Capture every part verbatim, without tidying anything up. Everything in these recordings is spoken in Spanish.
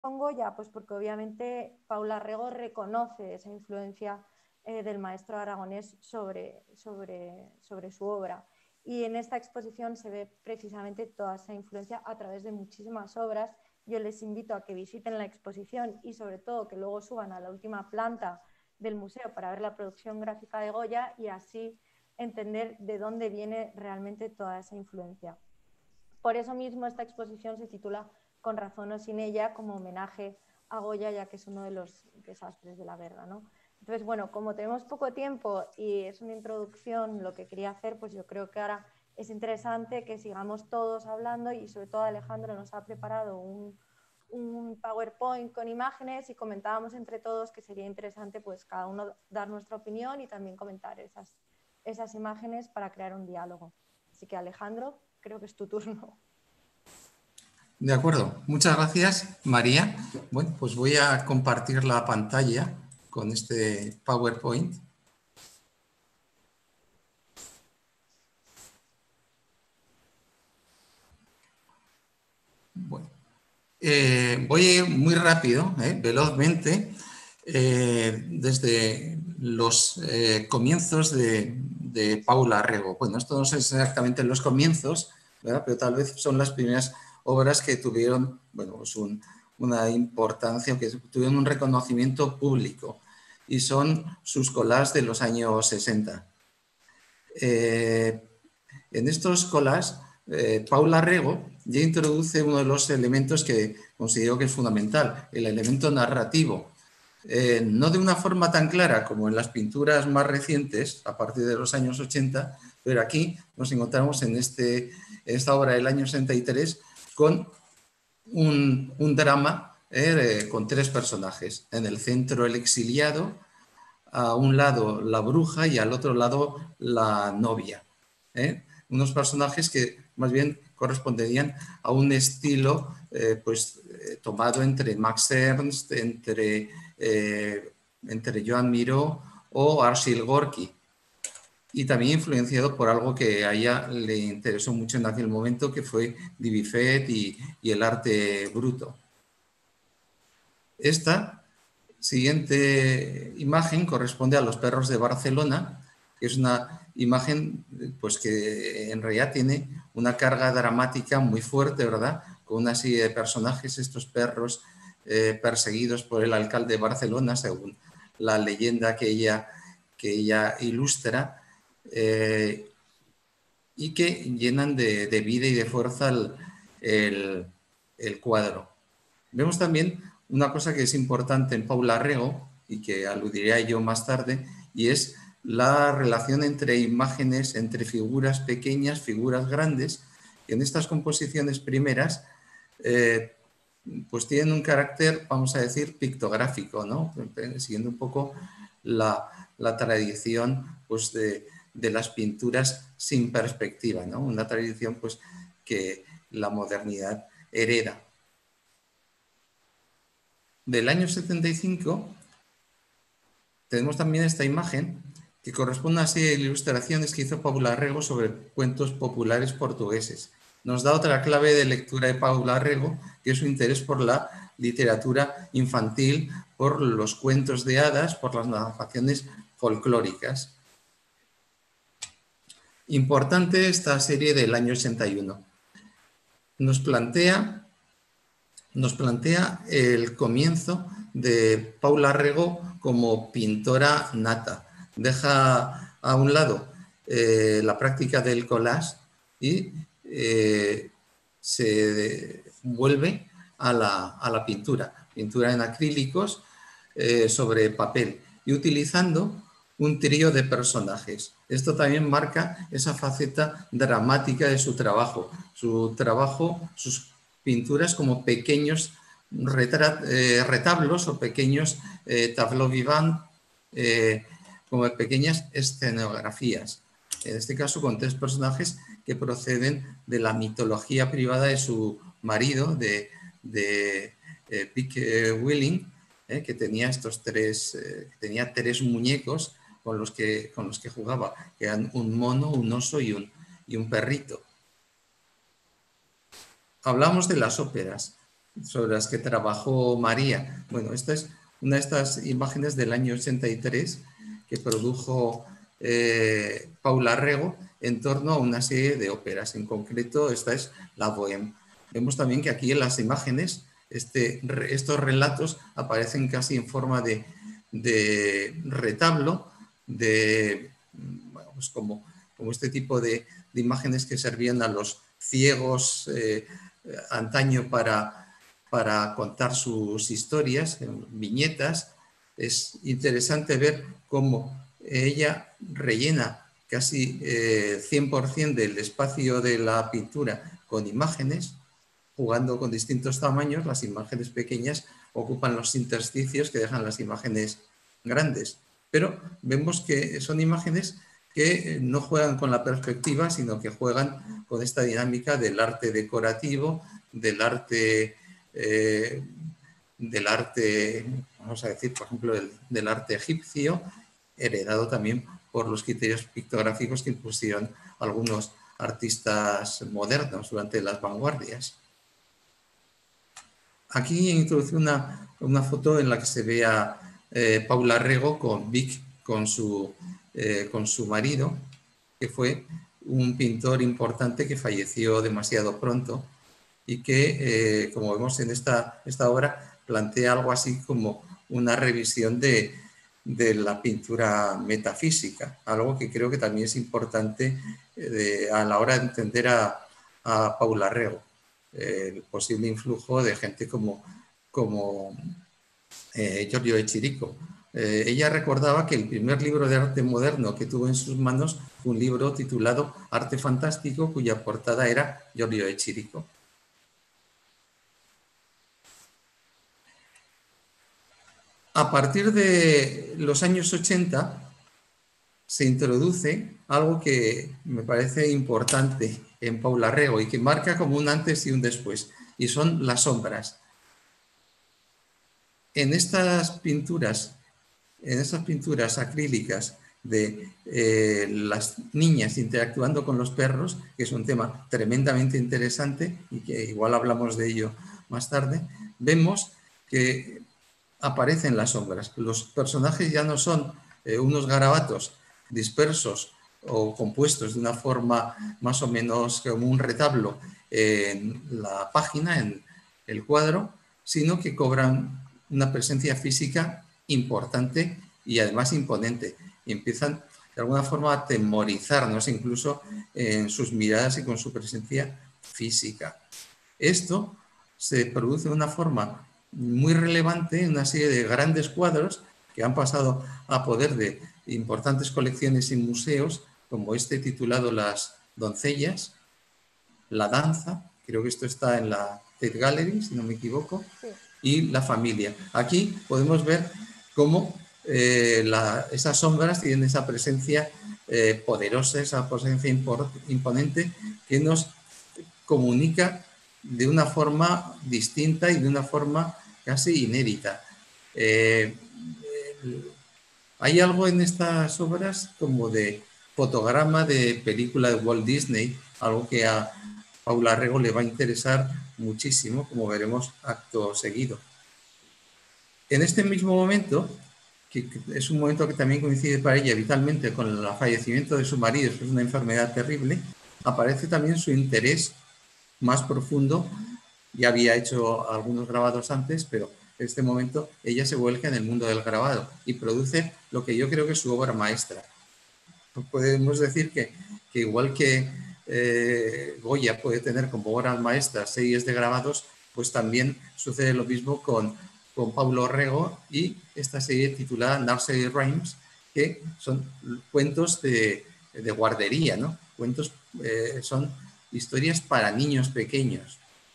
con Goya? Pues porque obviamente Paula Rego reconoce esa influencia eh, del maestro aragonés sobre, sobre, sobre su obra. Y en esta exposición se ve precisamente toda esa influencia a través de muchísimas obras. Yo les invito a que visiten la exposición y sobre todo que luego suban a la última planta del museo para ver la producción gráfica de Goya y así entender de dónde viene realmente toda esa influencia. Por eso mismo esta exposición se titula Con razón o sin ella, como homenaje a Goya, ya que es uno de los desastres de la guerra, ¿no? Entonces, bueno, como tenemos poco tiempo y es una introducción lo que quería hacer, pues yo creo que ahora es interesante que sigamos todos hablando y sobre todo Alejandro nos ha preparado un, un PowerPoint con imágenes y comentábamos entre todos que sería interesante pues cada uno dar nuestra opinión y también comentar esas, esas imágenes para crear un diálogo. Así que Alejandro, creo que es tu turno. De acuerdo, muchas gracias, María. Bueno, pues voy a compartir la pantalla con este PowerPoint. Bueno, eh, voy muy rápido, eh, velozmente, eh, desde los eh, comienzos de, de Paula Rego. Bueno, esto no son exactamente los comienzos, ¿verdad? Pero tal vez son las primeras obras que tuvieron, bueno, pues un, una importancia, que tuvieron un reconocimiento público, y son sus collages de los años sesenta. Eh, en estos collages, eh, Paula Rego ya introduce uno de los elementos que considero que es fundamental, el elemento narrativo. Eh, no de una forma tan clara como en las pinturas más recientes, a partir de los años ochenta, pero aquí nos encontramos en, este, en esta obra del año sesenta y tres con un, un drama eh, con tres personajes. En el centro el exiliado, a un lado la bruja y al otro lado la novia. ¿eh? Unos personajes que más bien corresponderían a un estilo eh, pues, eh, tomado entre Max Ernst, entre, eh, entre Joan Miró o Arshile Gorky, y también influenciado por algo que a ella le interesó mucho en aquel momento, que fue Dubuffet y, y el arte bruto. Esta siguiente imagen corresponde a Los perros de Barcelona, que es una imagen pues, que en realidad tiene una carga dramática muy fuerte, ¿verdad? Con una serie de personajes, estos perros eh, perseguidos por el alcalde de Barcelona, según la leyenda que ella, que ella ilustra, eh, y que llenan de, de vida y de fuerza el, el, el cuadro. Vemos también una cosa que es importante en Paula Rego y que aludiré yo más tarde, y es la relación entre imágenes, entre figuras pequeñas, figuras grandes, que en estas composiciones primeras eh, pues tienen un carácter, vamos a decir, pictográfico, ¿no? Siguiendo un poco la, la tradición pues, de, de las pinturas sin perspectiva, ¿no? Una tradición pues, que la modernidad hereda. Del año setenta y cinco tenemos también esta imagen que corresponde a una serie de ilustraciones que hizo Paula Rego sobre cuentos populares portugueses. Nos da otra clave de lectura de Paula Rego, que es su interés por la literatura infantil, por los cuentos de hadas, por las narraciones folclóricas. Importante esta serie del año ochenta y uno. Nos plantea, nos plantea el comienzo de Paula Rego como pintora nata. Deja a un lado eh, la práctica del collage y eh, se vuelve a la, a la pintura, pintura en acrílicos eh, sobre papel y utilizando un trío de personajes. Esto también marca esa faceta dramática de su trabajo, su trabajo, sus pinturas como pequeños eh, retablos o pequeños eh, tableaux vivants, eh, como pequeñas escenografías. En este caso con tres personajes que proceden de la mitología privada de su marido, de, de eh, Pick eh, Willing, eh, que tenía estos tres, eh, tenía tres muñecos con los que, con los que jugaba, que eran un mono, un oso y un, y un perrito. Hablamos de las óperas. sobre las que trabajó María. Bueno, esta es una de estas imágenes del año ochenta y tres que produjo eh, Paula Rego en torno a una serie de óperas. En concreto, esta es la Bohème. Vemos también que aquí en las imágenes este, estos relatos aparecen casi en forma de, de retablo, de, bueno, pues como, como este tipo de, de imágenes que servían a los ciegos eh, antaño para, para contar sus historias, viñetas. Es interesante ver cómo ella rellena casi eh, cien por ciento del espacio de la pintura con imágenes, jugando con distintos tamaños. Las imágenes pequeñas ocupan los intersticios que dejan las imágenes grandes. Pero vemos que son imágenes que no juegan con la perspectiva, sino que juegan con esta dinámica del arte decorativo, del arte, eh, del arte, vamos a decir, por ejemplo, del, del arte egipcio, heredado también por los criterios pictográficos que impusieron algunos artistas modernos durante las vanguardias. Aquí introduce una, una foto en la que se ve a eh, Paula Rego con Vic, con su, eh, con su marido, que fue un pintor importante que falleció demasiado pronto y que, eh, como vemos en esta, esta obra, plantea algo así como una revisión de, de la pintura metafísica, algo que creo que también es importante eh, de, a la hora de entender a, a Paula Rego. Eh, el posible influjo de gente como, como eh, Giorgio de Chirico. Eh, ella recordaba que el primer libro de arte moderno que tuvo en sus manos fue un libro titulado Arte Fantástico, cuya portada era Giorgio de Chirico. A partir de los años ochenta se introduce algo que me parece importante en Paula Rego y que marca como un antes y un después, y son las sombras. En estas pinturas, en estas pinturas acrílicas de eh, las niñas interactuando con los perros, que es un tema tremendamente interesante y que igual hablamos de ello más tarde, vemos que aparecen las sombras. Los personajes ya no son eh, unos garabatos dispersos o compuestos de una forma más o menos como un retablo en la página, en el cuadro, sino que cobran una presencia física importante y además imponente. Y empiezan de alguna forma a atemorizarnos incluso en sus miradas y con su presencia física. Esto se produce de una forma muy relevante en una serie de grandes cuadros que han pasado a poder de importantes colecciones y museos, como este titulado Las doncellas, La danza, creo que esto está en la Tate Gallery, si no me equivoco, sí, y La familia. Aquí podemos ver cómo eh, la, esas sombras tienen esa presencia eh, poderosa, esa presencia imponente que nos comunica de una forma distinta y de una forma casi inédita. Eh, eh, hay algo en estas obras como de fotograma de película de Walt Disney, algo que a Paula Rego le va a interesar muchísimo, como veremos acto seguido. En este mismo momento, que es un momento que también coincide para ella vitalmente con el fallecimiento de su marido, que es una enfermedad terrible, aparece también su interés más profundo. Ya había hecho algunos grabados antes, pero en este momento ella se vuelca en el mundo del grabado y produce lo que yo creo que es su obra maestra. Podemos decir que, que igual que eh, Goya puede tener como obras maestras series de grabados, pues también sucede lo mismo con, con Paulo Rego y esta serie titulada Nursery Rhymes, que son cuentos de, de guardería, ¿no? Cuentos, eh, son historias para niños pequeños.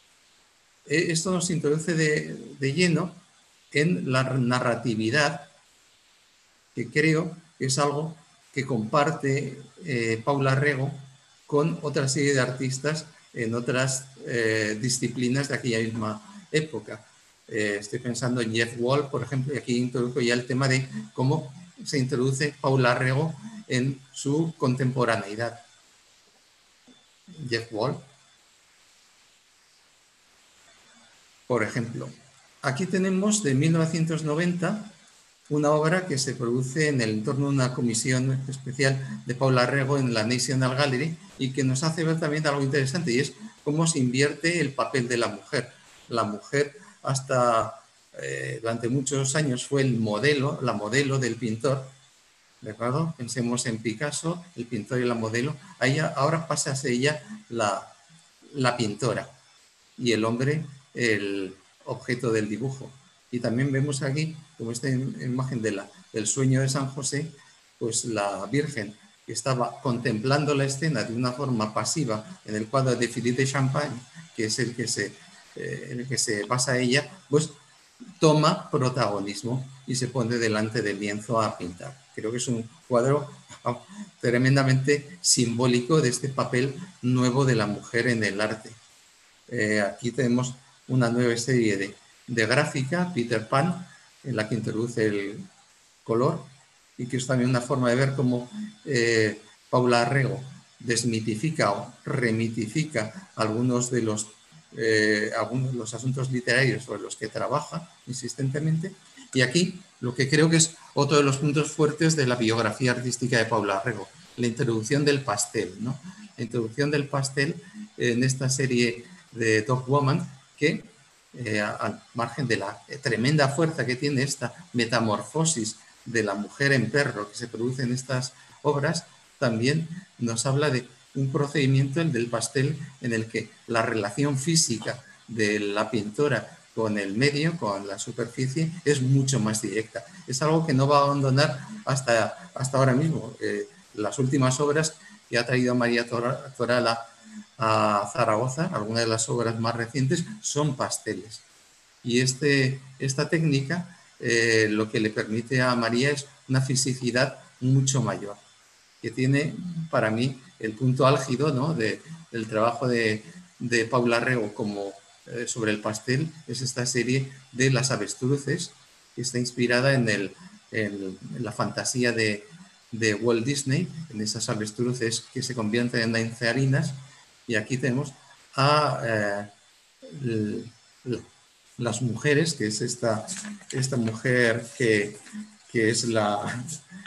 Esto nos introduce de, de lleno en la narratividad, que creo que es algo que comparte eh, Paula Rego con otra serie de artistas en otras eh, disciplinas de aquella misma época. Eh, estoy pensando en Jeff Wall, por ejemplo, y aquí introduzco ya el tema de cómo se introduce Paula Rego en su contemporaneidad. Jeff Wall. Por ejemplo, aquí tenemos de mil novecientos noventa una obra que se produce en el entorno de una comisión especial de Paula Rego en la National Gallery y que nos hace ver también algo interesante, y es cómo se invierte el papel de la mujer. La mujer hasta eh, durante muchos años fue el modelo, la modelo del pintor, ¿de acuerdo? Pensemos en Picasso, el pintor y la modelo. Ahí ahora pasa a ser ella la, la pintora y el hombre el objeto del dibujo. Y también vemos aquí, como esta imagen de la, del sueño de San José, pues la Virgen que estaba contemplando la escena de una forma pasiva en el cuadro de Philippe de Champagne, que es el que se, eh, el que se basa ella, pues toma protagonismo y se pone delante del lienzo a pintar. Creo que es un cuadro tremendamente simbólico de este papel nuevo de la mujer en el arte. Eh, aquí tenemos una nueva serie de, de gráfica, Peter Pan, en la que introduce el color, y que es también una forma de ver cómo eh, Paula Rego desmitifica o remitifica algunos de los, eh, algunos de los asuntos literarios sobre los que trabaja insistentemente. Y aquí lo que creo que es otro de los puntos fuertes de la biografía artística de Paula Rego, la introducción del pastel, ¿no? La introducción del pastel en esta serie de Dog Woman, que eh, al margen de la tremenda fuerza que tiene esta metamorfosis de la mujer en perro que se produce en estas obras, también nos habla de un procedimiento, el del pastel, en el que la relación física de la pintora con el medio, con la superficie, es mucho más directa. Es algo que no va a abandonar hasta, hasta ahora mismo. Eh, las últimas obras que ha traído María Toral a, a Zaragoza, algunas de las obras más recientes, son pasteles. Y este, esta técnica eh, lo que le permite a María es una fisicidad mucho mayor, que tiene para mí el punto álgido, ¿no?, de, del trabajo de, de Paula Rego como, eh, sobre el pastel, es esta serie de Las avestruces, que está inspirada en, el, en, en la fantasía de, de Walt Disney, en esas avestruces que se convierten en danzarinas, y aquí tenemos a eh, el, el, las mujeres, que es esta, esta mujer que, que es la,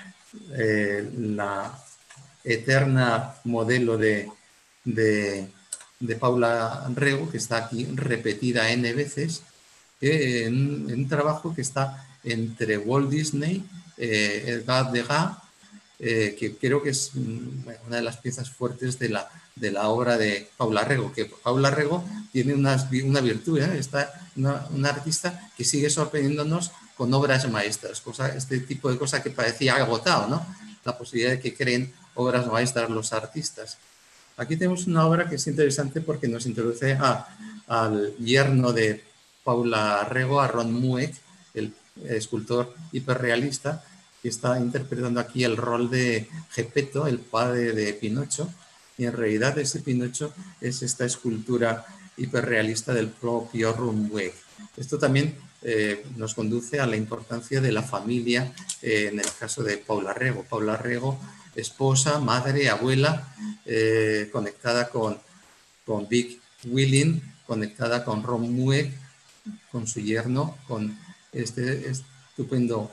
eh, la eterna modelo de, de, de Paula Rego, que está aquí repetida N veces, eh, en, en un trabajo que está entre Walt Disney, eh, Edgar Degas, eh, que creo que es una de las piezas fuertes de la, de la obra de Paula Rego, que Paula Rego tiene una, una virtud, ¿eh? Está una, una artista que sigue sorprendiéndonos con obras maestras, cosa, este tipo de cosa que parecía agotado, ¿no? La posibilidad de que creen obras maestras los artistas. Aquí tenemos una obra que es interesante porque nos introduce a, al yerno de Paula Rego, a Ron Mueck, el escultor hiperrealista, que está interpretando aquí el rol de Geppetto, el padre de Pinocho, y en realidad ese Pinocho es esta escultura hiperrealista del propio Ron Mueck. Esto también eh, nos conduce a la importancia de la familia eh, en el caso de Paula Rego. Paula Rego, esposa, madre, abuela, eh, conectada con, con Vic Willing, conectada con Ron Mueck, con su yerno, con este estupendo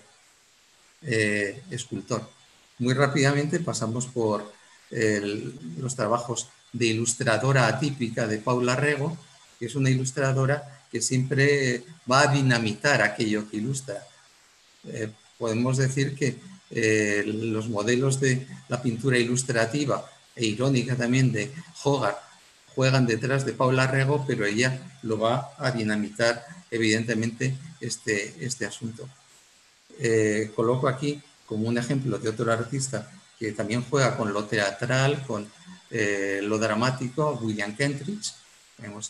eh, escultor. Muy rápidamente pasamos por el, los trabajos de ilustradora atípica de Paula Rego, que es una ilustradora que siempre va a dinamitar aquello que ilustra. Eh, podemos decir que eh, los modelos de la pintura ilustrativa e irónica también de Hogarth juegan detrás de Paula Rego, pero ella lo va a dinamitar evidentemente este, este asunto. Eh, coloco aquí como un ejemplo de otro artista que también juega con lo teatral, con eh, lo dramático, William Kentridge. Tenemos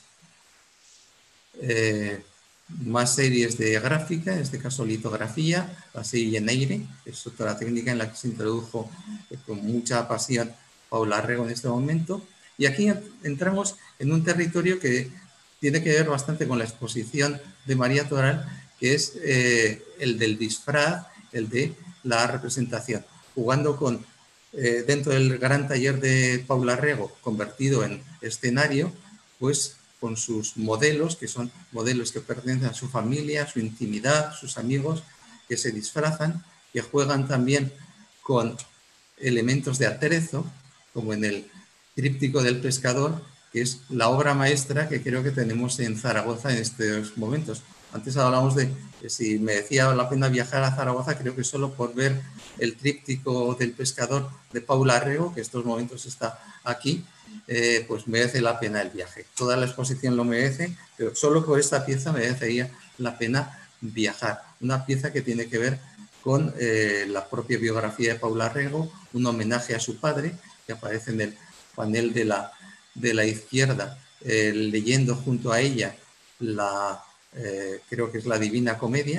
eh, más series de gráfica, en este caso litografía, la serie Neire, que es otra técnica en la que se introdujo eh, con mucha pasión Paula Rego en este momento. Y aquí entramos en un territorio que tiene que ver bastante con la exposición de María Toral, que es eh, el del disfraz, el de la representación, jugando con, eh, dentro del gran taller de Paula Rego, convertido en escenario, pues con sus modelos, que son modelos que pertenecen a su familia, a su intimidad, sus amigos, que se disfrazan, que juegan también con elementos de aderezo, como en el tríptico del pescador, que es la obra maestra que creo que tenemos en Zaragoza en estos momentos. Antes hablábamos de que si me decía la pena viajar a Zaragoza, creo que solo por ver el tríptico del pescador de Paula Rego, que en estos momentos está aquí, eh, pues merece la pena el viaje. Toda la exposición lo merece, pero solo por esta pieza merecería la pena viajar. Una pieza que tiene que ver con eh, la propia biografía de Paula Rego, un homenaje a su padre, que aparece en el panel de la, de la izquierda, eh, leyendo junto a ella la, eh, creo que es la Divina Comedia,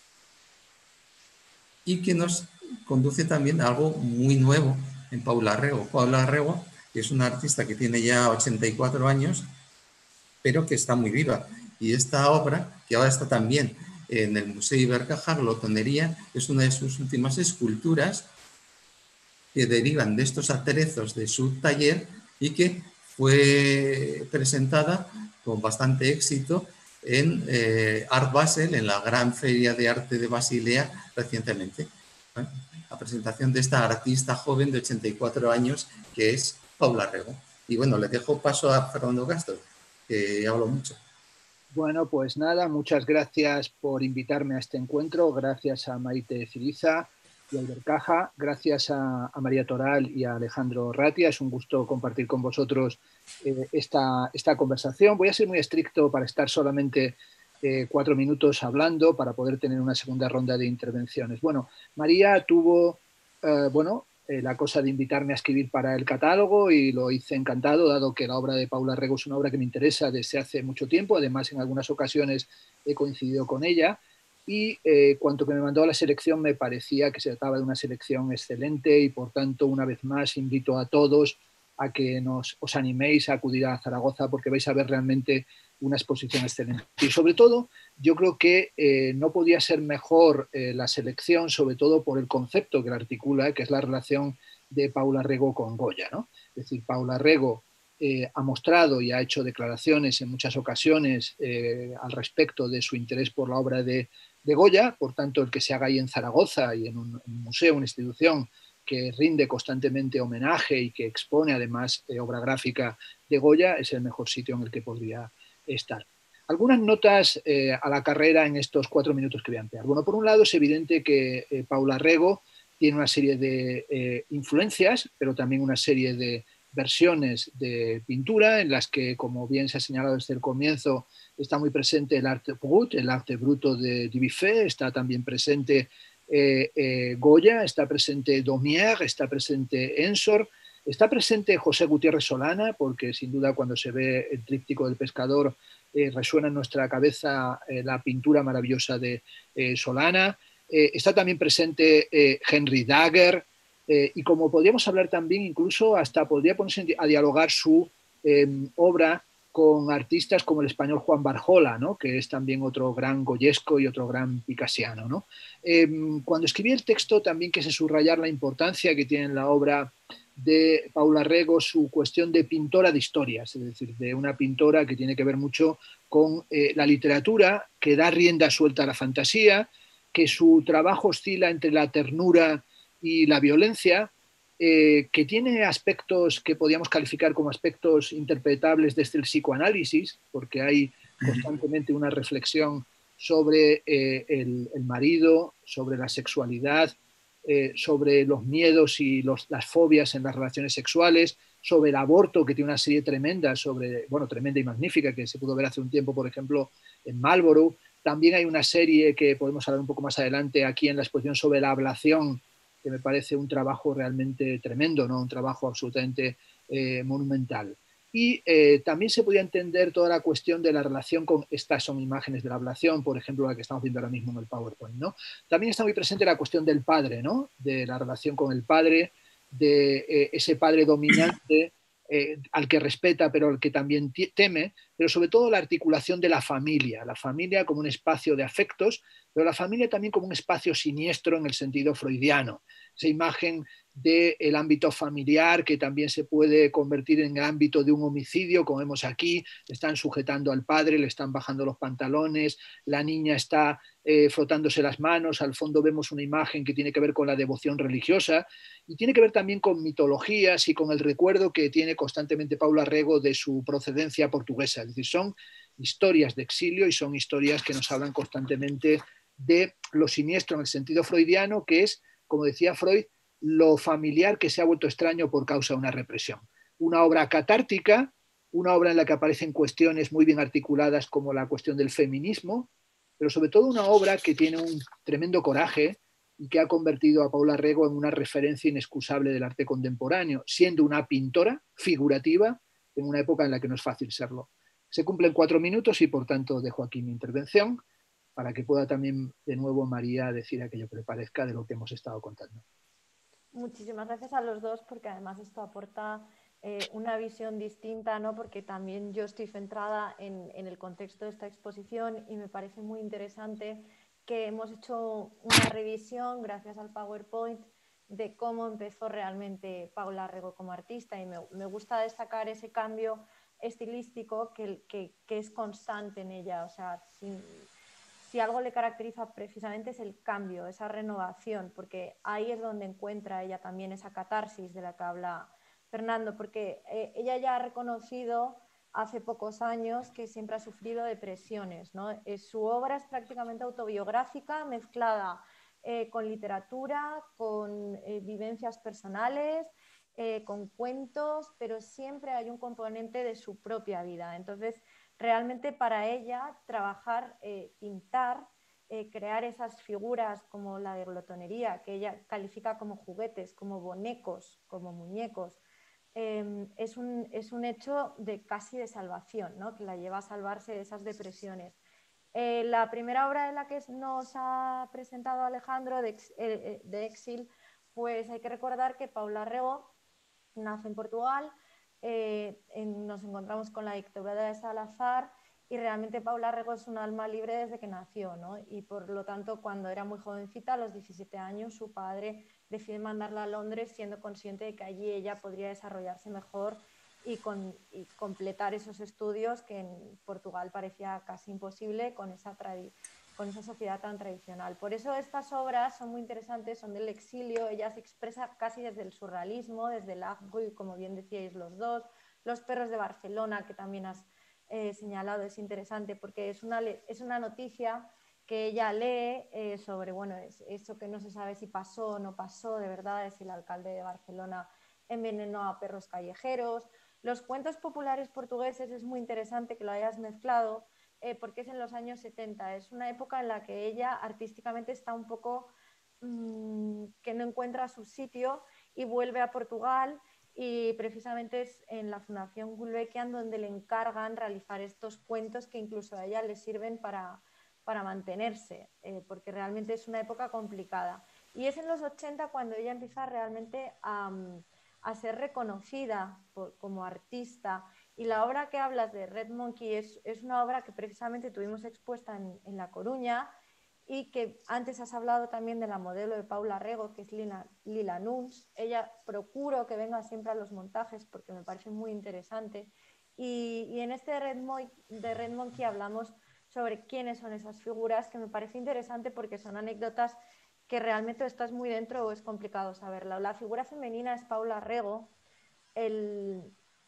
y que nos conduce también a algo muy nuevo en Paula Rego. Paula Rego, que es una artista que tiene ya ochenta y cuatro años, pero que está muy viva. Y esta obra, que ahora está también en el Museo Ibercaja, Glotonería, es una de sus últimas esculturas que derivan de estos aderezos de su taller y que fue presentada con bastante éxito en eh, Art Basel, en la gran feria de arte de Basilea recientemente. ¿Eh? La presentación de esta artista joven de ochenta y cuatro años que es Paula Rego. Y bueno, le dejo paso a Fernando Castro, que hablo mucho. Bueno, pues nada, muchas gracias por invitarme a este encuentro, gracias a Maite Ciriza y a Ibercaja, gracias a, a María Toral y a Alejandro Ratia, es un gusto compartir con vosotros eh, esta, esta conversación. Voy a ser muy estricto para estar solamente eh, cuatro minutos hablando para poder tener una segunda ronda de intervenciones. Bueno, María tuvo, eh, bueno, Eh, la cosa de invitarme a escribir para el catálogo y lo hice encantado, dado que la obra de Paula Rego es una obra que me interesa desde hace mucho tiempo, además en algunas ocasiones he coincidido con ella y eh, cuanto que me mandó a la selección me parecía que se trataba de una selección excelente y por tanto una vez más invito a todos a que nos, os animéis a acudir a Zaragoza porque vais a ver realmente una exposición excelente. Y sobre todo, yo creo que eh, no podía ser mejor eh, la selección, sobre todo por el concepto que la articula, que es la relación de Paula Rego con Goya, ¿no? Es decir, Paula Rego eh, ha mostrado y ha hecho declaraciones en muchas ocasiones eh, al respecto de su interés por la obra de, de Goya, por tanto, el que se haga ahí en Zaragoza y en un, un museo, una institución que rinde constantemente homenaje y que expone además eh, obra gráfica de Goya, es el mejor sitio en el que podría estar. Algunas notas eh, a la carrera en estos cuatro minutos que voy a emplear. Bueno, por un lado es evidente que eh, Paula Rego tiene una serie de eh, influencias, pero también una serie de versiones de pintura en las que, como bien se ha señalado desde el comienzo, está muy presente el arte brut, el arte bruto de Dubuffet, está también presente eh, eh, Goya, está presente Daumier, está presente Ensor, está presente José Gutiérrez Solana, porque sin duda cuando se ve el tríptico del pescador eh, resuena en nuestra cabeza eh, la pintura maravillosa de eh, Solana. Eh, está también presente eh, Henry Dagger, eh, y como podríamos hablar también, incluso hasta podría ponerse a dialogar su eh, obra con artistas como el español Juan Barjola, ¿no? Que es también otro gran goyesco y otro gran picasiano, ¿no? Eh, cuando escribí el texto también quise subrayar la importancia que tiene en la obra de Paula Rego su cuestión de pintora de historias, es decir, de una pintora que tiene que ver mucho con eh, la literatura, que da rienda suelta a la fantasía, que su trabajo oscila entre la ternura y la violencia, eh, que tiene aspectos que podríamos calificar como aspectos interpretables desde el psicoanálisis, porque hay constantemente una reflexión sobre eh, el, el marido, sobre la sexualidad, eh, sobre los miedos y los, las fobias en las relaciones sexuales, sobre el aborto, que tiene una serie tremenda, sobre, bueno, tremenda y magnífica, que se pudo ver hace un tiempo, por ejemplo, en Marlborough. También hay una serie que podemos hablar un poco más adelante aquí en la exposición sobre la ablación, que me parece un trabajo realmente tremendo, ¿no? Un trabajo absolutamente eh, monumental. Y eh, también se podía entender toda la cuestión de la relación con, estas son imágenes de la ablación, por ejemplo, la que estamos viendo ahora mismo en el PowerPoint, ¿no? También está muy presente la cuestión del padre, ¿no? De la relación con el padre, de eh, ese padre dominante eh, al que respeta, pero al que también teme, pero sobre todo la articulación de la familia, la familia como un espacio de afectos, pero la familia también como un espacio siniestro en el sentido freudiano. Esa imagen del ámbito familiar que también se puede convertir en el ámbito de un homicidio, como vemos aquí, le están sujetando al padre, le están bajando los pantalones, la niña está eh, frotándose las manos, al fondo vemos una imagen que tiene que ver con la devoción religiosa y tiene que ver también con mitologías y con el recuerdo que tiene constantemente Paula Rego de su procedencia portuguesa. Es decir, son historias de exilio y son historias que nos hablan constantemente de lo siniestro en el sentido freudiano, que es, como decía Freud, lo familiar que se ha vuelto extraño por causa de una represión. Una obra catártica, una obra en la que aparecen cuestiones muy bien articuladas como la cuestión del feminismo, pero sobre todo una obra que tiene un tremendo coraje y que ha convertido a Paula Rego en una referencia inexcusable del arte contemporáneo, siendo una pintora figurativa en una época en la que no es fácil serlo. Se cumplen cuatro minutos y por tanto dejo aquí mi intervención para que pueda también de nuevo María decir aquello que le parezca de lo que hemos estado contando. Muchísimas gracias a los dos, porque además esto aporta eh, una visión distinta, ¿no? Porque también yo estoy centrada en, en el contexto de esta exposición y me parece muy interesante que hemos hecho una revisión gracias al PowerPoint de cómo empezó realmente Paula Rego como artista, y me, me gusta destacar ese cambio estilístico que, que, que es constante en ella. O sea, sin, si algo le caracteriza precisamente es el cambio, esa renovación, porque ahí es donde encuentra ella también esa catarsis de la que habla Fernando, porque eh, ella ya ha reconocido hace pocos años que siempre ha sufrido depresiones, ¿no? Eh, su obra es prácticamente autobiográfica, mezclada eh, con literatura, con eh, vivencias personales, eh, con cuentos, pero siempre hay un componente de su propia vida. Entonces, realmente para ella trabajar, eh, pintar, eh, crear esas figuras como la de glotonería, que ella califica como juguetes, como bonecos, como muñecos, eh, es, un, es un hecho de casi de salvación, ¿no? Que la lleva a salvarse de esas depresiones. Eh, la primera obra de la que nos ha presentado Alejandro, de, eh, de Exil, pues hay que recordar que Paula Rego nace en Portugal. Eh, en, nos encontramos con la dictadura de Salazar y realmente Paula Rego es un alma libre desde que nació, ¿no? Y por lo tanto, cuando era muy jovencita, a los diecisiete años, su padre decide mandarla a Londres, siendo consciente de que allí ella podría desarrollarse mejor y, con, y completar esos estudios que en Portugal parecía casi imposible con esa tradición, con esa sociedad tan tradicional. Por eso estas obras son muy interesantes, son del exilio, ella se expresa casi desde el surrealismo, desde el Agui, como bien decíais los dos, Los perros de Barcelona, que también has eh, señalado, es interesante porque es una, es una noticia que ella lee eh, sobre, bueno, es, eso que no se sabe si pasó o no pasó, de verdad, es si el alcalde de Barcelona envenenó a perros callejeros. Los cuentos populares portugueses es muy interesante que lo hayas mezclado, Eh, porque es en los años setenta. Es una época en la que ella artísticamente está un poco mmm, que no encuentra su sitio y vuelve a Portugal, y precisamente es en la Fundación Gulbenkian donde le encargan realizar estos cuentos que incluso a ella le sirven para, para mantenerse, eh, porque realmente es una época complicada. Y es en los ochenta cuando ella empieza realmente a, a ser reconocida por, como artista. Y la obra que hablas de Red Monkey es, es una obra que precisamente tuvimos expuesta en, en La Coruña, y que antes has hablado también de la modelo de Paula Rego, que es Lila, Lila Nuns. Ella procuro que venga siempre a los montajes porque me parece muy interesante. Y, y en este Red Monkey, de Red Monkey hablamos sobre quiénes son esas figuras, que me parece interesante porque son anécdotas que realmente estás muy dentro o es complicado saberla. La figura femenina es Paula Rego, el...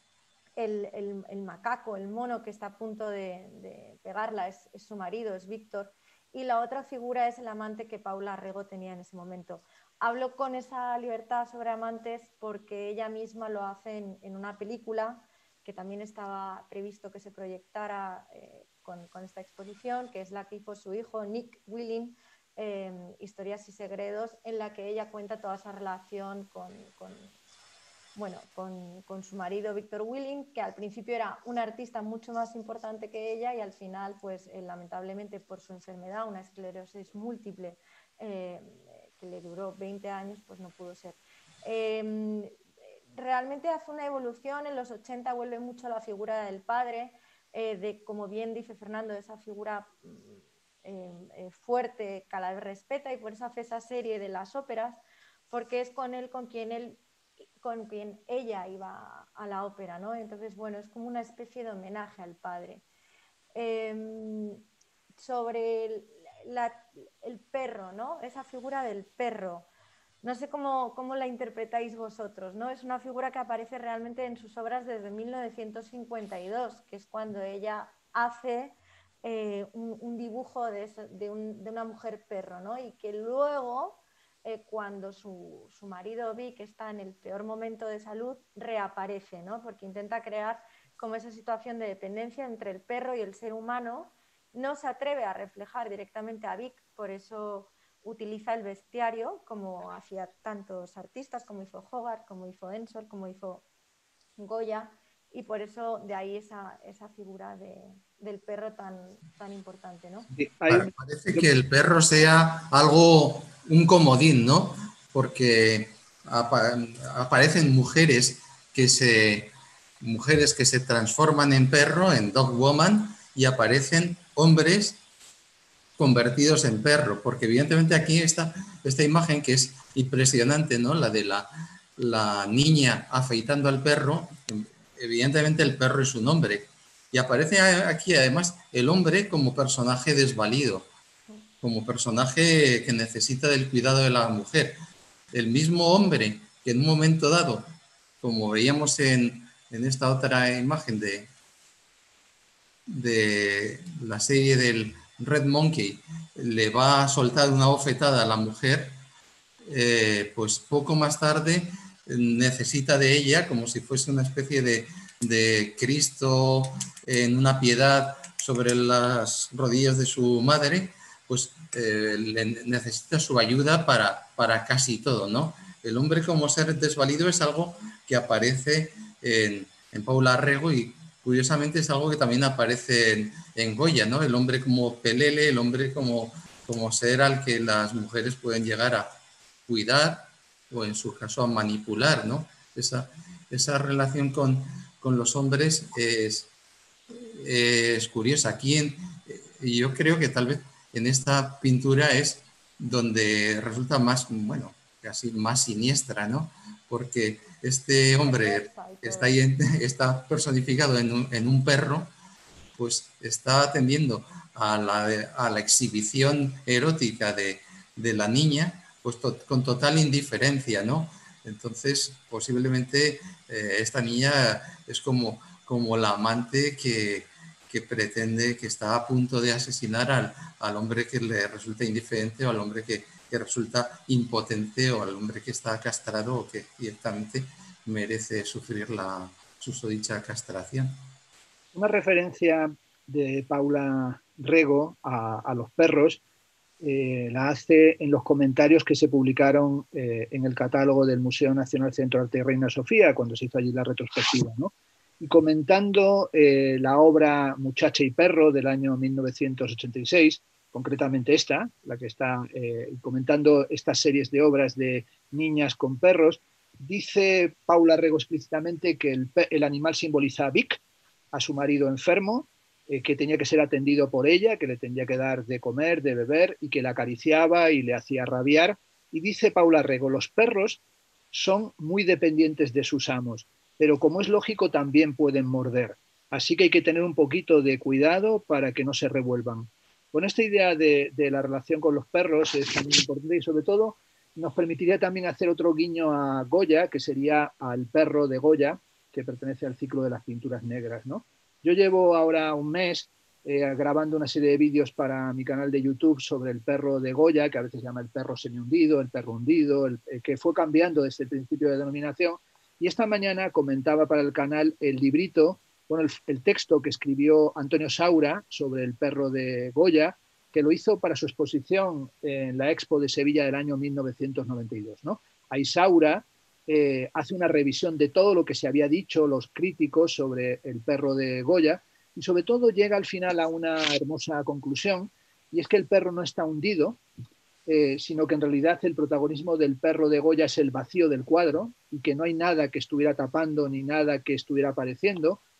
El, el, el, macaco, el mono que está a punto de, de pegarla es, es su marido, es Víctor, y la otra figura es el amante que Paula Rego tenía en ese momento. Hablo con esa libertad sobre amantes porque ella misma lo hace en, en una película que también estaba previsto que se proyectara eh, con, con esta exposición, que es la que hizo su hijo Nick Willing, eh, Historias y Segredos, en la que ella cuenta toda esa relación con... con bueno, con, con su marido Víctor Willing, que al principio era un artista mucho más importante que ella y al final, pues eh, lamentablemente por su enfermedad, una esclerosis múltiple eh, que le duró veinte años, pues no pudo ser. Eh, realmente hace una evolución, en los ochenta vuelve mucho a la figura del padre, eh, de, como bien dice Fernando, de esa figura eh, eh, fuerte que a la vez respeta, y por eso hace esa serie de las óperas, porque es con él con quien él con quien ella iba a la ópera, ¿no? Entonces, bueno, es como una especie de homenaje al padre. Eh, sobre el, la, el perro, ¿no? Esa figura del perro. No sé cómo, cómo la interpretáis vosotros, ¿no? Es una figura que aparece realmente en sus obras desde mil novecientos cincuenta y dos, que es cuando ella hace eh, un, un dibujo de, eso, de, un, de una mujer perro, ¿no? Y que luego, eh, cuando su, su marido Vic está en el peor momento de salud, reaparece, ¿no? Porque intenta crear como esa situación de dependencia entre el perro y el ser humano. No se atreve a reflejar directamente a Vic, por eso utiliza el bestiario, como hacía tantos artistas, como hizo Hogarth, como hizo Ensor, como hizo Goya, y por eso de ahí esa, esa figura de, del perro tan, tan importante, ¿no? Sí, hay un... Parece que el perro sea algo, un comodín, ¿no? Porque apa aparecen mujeres que se mujeres que se transforman en perro, en dog woman, y aparecen hombres convertidos en perro, porque evidentemente aquí está esta imagen que es impresionante, ¿no? La de la, la niña afeitando al perro, evidentemente el perro es un hombre, y aparece aquí además el hombre como personaje desvalido, como personaje que necesita del cuidado de la mujer. El mismo hombre que en un momento dado, como veíamos en, en esta otra imagen de, de la serie del Red Monkey, le va a soltar una bofetada a la mujer, eh, pues poco más tarde necesita de ella como si fuese una especie de, de Cristo en una piedad sobre las rodillas de su madre, pues eh, le necesita su ayuda para, para casi todo, ¿no? El hombre como ser desvalido es algo que aparece en, en Paula Rego, y curiosamente es algo que también aparece en, en Goya, ¿no? El hombre como pelele, el hombre como, como ser al que las mujeres pueden llegar a cuidar o en su caso a manipular, ¿no? Esa, esa relación con, con los hombres es, es curiosa. Aquí en, yo creo que tal vez en esta pintura es donde resulta más, bueno, casi más siniestra, ¿no? Porque este hombre que está, ahí en, está personificado en un, en un perro, pues está atendiendo a la, a la exhibición erótica de, de la niña, pues to, con total indiferencia, ¿no? Entonces, posiblemente eh, esta niña es como, como la amante que, que pretende, que está a punto de asesinar al, al hombre que le resulta indiferente, o al hombre que, que resulta impotente, o al hombre que está castrado o que directamente merece sufrir la susodicha castración. Una referencia de Paula Rego a, a los perros eh, la hace en los comentarios que se publicaron eh, en el catálogo del Museo Nacional Centro de Arte de Reina Sofía, cuando se hizo allí la retrospectiva, ¿no? Y comentando eh, la obra Muchacha y Perro del año mil novecientos ochenta y seis, concretamente esta, la que está eh, comentando estas series de obras de niñas con perros, dice Paula Rego explícitamente que el, el animal simboliza a Vic, a su marido enfermo, eh, que tenía que ser atendido por ella, que le tendría que dar de comer, de beber, y que la acariciaba y le hacía rabiar. Y dice Paula Rego, los perros son muy dependientes de sus amos, pero como es lógico también pueden morder. Así que hay que tener un poquito de cuidado para que no se revuelvan. Con esta idea de, de la relación con los perros es muy importante, y sobre todo nos permitiría también hacer otro guiño a Goya, que sería al perro de Goya, que pertenece al ciclo de las pinturas negras, ¿no? Yo llevo ahora un mes eh, grabando una serie de vídeos para mi canal de YouTube sobre el perro de Goya, que a veces se llama el perro semihundido, el perro hundido, el, el que fue cambiando desde el principio de denominación. Y esta mañana comentaba para el canal el librito, bueno, el, el texto que escribió Antonio Saura sobre el perro de Goya, que lo hizo para su exposición en la Expo de Sevilla del año mil novecientos noventa y dos, ¿no? Ahí Saura Eh, hace una revisión de todo lo que se había dicho los críticos sobre el perro de Goya, y sobre todo llega al final a una hermosa conclusión, y es que el perro no está hundido, eh, sino que en realidad el protagonismo del perro de Goya es el vacío del cuadro, y que no hay nada que estuviera tapando ni nada que estuviera apareciendo,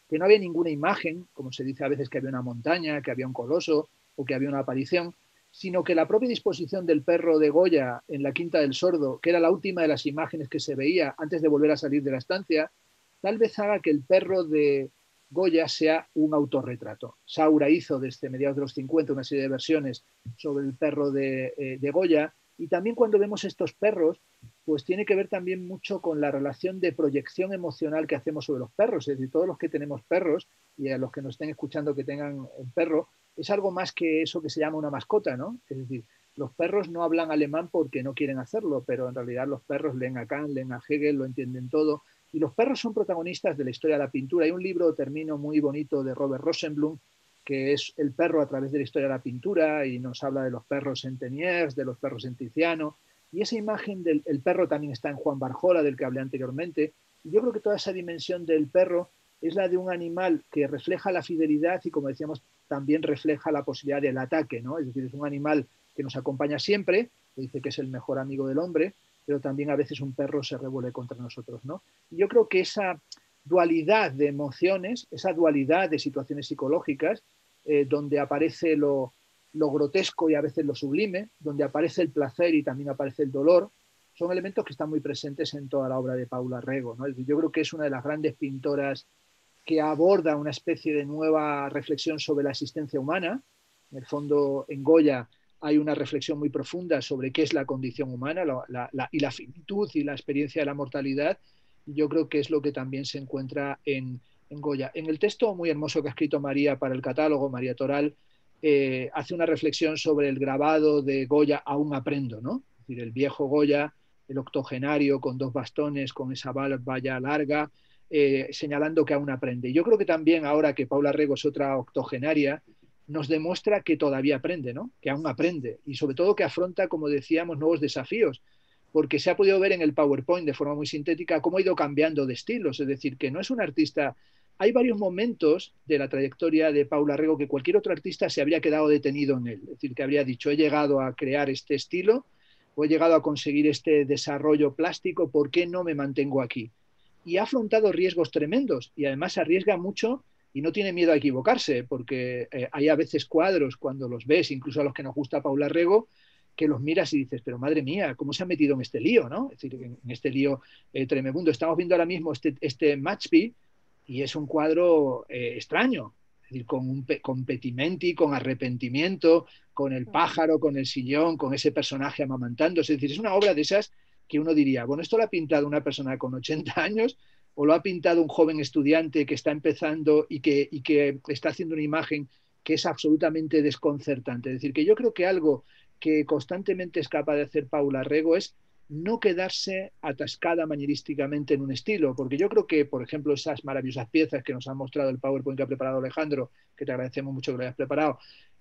que no había ninguna imagen, como se dice a veces que había una montaña, que había un coloso o que había una aparición, sino que la propia disposición del perro de Goya en la Quinta del Sordo, que era la última de las imágenes que se veía antes de volver a salir de la estancia, tal vez haga que el perro de Goya sea un autorretrato. Saura hizo desde mediados de los cincuenta una serie de versiones sobre el perro de, eh, de Goya, y también cuando vemos estos perros, pues tiene que ver también mucho con la relación de proyección emocional que hacemos sobre los perros. Es decir, todos los que tenemos perros, y a los que nos estén escuchando que tengan un perro, es algo más que eso que se llama una mascota, ¿no? Es decir, los perros no hablan alemán porque no quieren hacerlo, pero en realidad los perros leen a Kant, leen a Hegel, lo entienden todo. Y los perros son protagonistas de la historia de la pintura. Hay un libro, termino, muy bonito de Robert Rosenblum, que es El perro a través de la historia de la pintura, y nos habla de los perros en Teniers, de los perros en Tiziano. Y esa imagen del el perro también está en Juan Barjola, del que hablé anteriormente. Y yo creo que toda esa dimensión del perro es la de un animal que refleja la fidelidad y, como decíamos, también refleja la posibilidad del ataque, ¿no? Es decir, es un animal que nos acompaña siempre, que dice que es el mejor amigo del hombre, pero también a veces un perro se revuelve contra nosotros, ¿no? Y yo creo que esa dualidad de emociones, esa dualidad de situaciones psicológicas, eh, donde aparece lo, lo grotesco y a veces lo sublime, donde aparece el placer y también aparece el dolor, son elementos que están muy presentes en toda la obra de Paula Rego, ¿no? Es decir, yo creo que es una de las grandes pintoras que aborda una especie de nueva reflexión sobre la existencia humana. En el fondo, en Goya hay una reflexión muy profunda sobre qué es la condición humana la, la, la, y la finitud y la experiencia de la mortalidad. Y yo creo que es lo que también se encuentra en, en Goya. En el texto muy hermoso que ha escrito María para el catálogo, María Toral, eh, hace una reflexión sobre el grabado de Goya Aún aprendo, ¿no? Es decir, el viejo Goya, el octogenario con dos bastones, con esa valla larga, eh, señalando que aún aprende. Yo creo que también ahora que Paula Rego es otra octogenaria, nos demuestra que todavía aprende, ¿no? Que aún aprende y sobre todo que afronta, como decíamos, nuevos desafíos, porque se ha podido ver en el PowerPoint de forma muy sintética cómo ha ido cambiando de estilos, es decir, que no es un artista. Hay varios momentos de la trayectoria de Paula Rego que cualquier otro artista se habría quedado detenido en él, es decir, que habría dicho, he llegado a crear este estilo o he llegado a conseguir este desarrollo plástico, ¿por qué no me mantengo aquí? Y ha afrontado riesgos tremendos y además arriesga mucho y no tiene miedo a equivocarse, porque eh, hay a veces cuadros cuando los ves, incluso a los que nos gusta Paula Rego, que los miras y dices, pero madre mía, ¿cómo se ha metido en este lío? ¿no? Es decir, en, en este lío eh, tremebundo. Estamos viendo ahora mismo este, este Matchby y es un cuadro eh, extraño, es decir, con, un, con petimenti, con arrepentimiento, con el pájaro, con el sillón, con ese personaje amamantando. Es decir, es una obra de esas que uno diría, bueno, esto lo ha pintado una persona con ochenta años o lo ha pintado un joven estudiante que está empezando y que, y que está haciendo una imagen que es absolutamente desconcertante. Es decir, que yo creo que algo que constantemente es capaz de hacer Paula Rego es no quedarse atascada manierísticamente en un estilo, porque yo creo que, por ejemplo, esas maravillosas piezas que nos ha mostrado el PowerPoint que ha preparado Alejandro, que te agradecemos mucho que lo hayas preparado,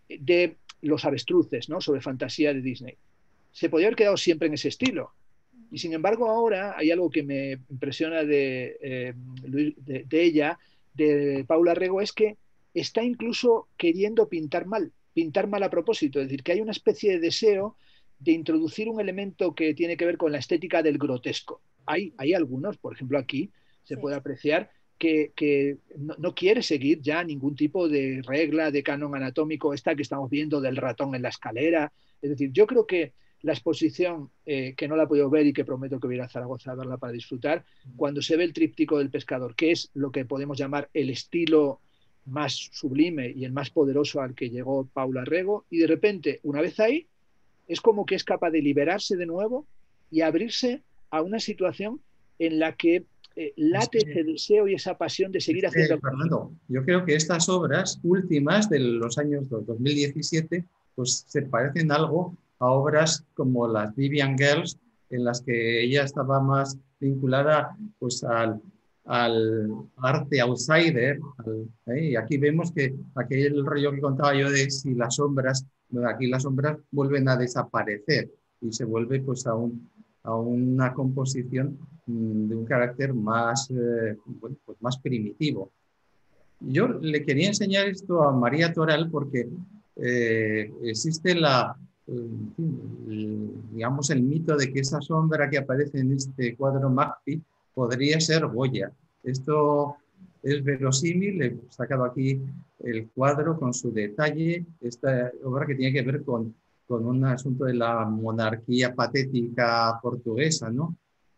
de los avestruces, ¿no? Sobre fantasía de Disney, se podría haber quedado siempre en ese estilo. Y sin embargo ahora hay algo que me impresiona de, eh, de, de ella, de Paula Rego, es que está incluso queriendo pintar mal, pintar mal a propósito, es decir, que hay una especie de deseo de introducir un elemento que tiene que ver con la estética del grotesco. Hay, hay algunos, por ejemplo aquí se sí. puede apreciar que, que no, no quiere seguir ya ningún tipo de regla, de canon anatómico, esta que estamos viendo del ratón en la escalera. Es decir, yo creo que la exposición, eh, que no la he podido ver y que prometo que voy a ir a Zaragoza a verla para disfrutar, cuando se ve el tríptico del pescador, que es lo que podemos llamar el estilo más sublime y el más poderoso al que llegó Paula Rego, y de repente, una vez ahí, es como que es capaz de liberarse de nuevo y abrirse a una situación en la que eh, late ese deseo y esa pasión de seguir haciendo... Eh, Fernando, yo creo que estas obras últimas de los años dos mil diecisiete pues se parecen algo a obras como las Vivian Girls, en las que ella estaba más vinculada pues, al, al arte outsider. Al, ¿eh? Y aquí vemos que aquel rollo que contaba yo de si las sombras, aquí las sombras vuelven a desaparecer y se vuelve pues, a, un, a una composición mmm, de un carácter más, eh, bueno, pues, más primitivo. Yo le quería enseñar esto a María Toral porque eh, existe la, el, digamos, el mito de que esa sombra que aparece en este cuadro Magpie podría ser Goya. Esto es verosímil. He sacado aquí el cuadro con su detalle, esta obra que tiene que ver con, con un asunto de la monarquía patética portuguesa, ¿no?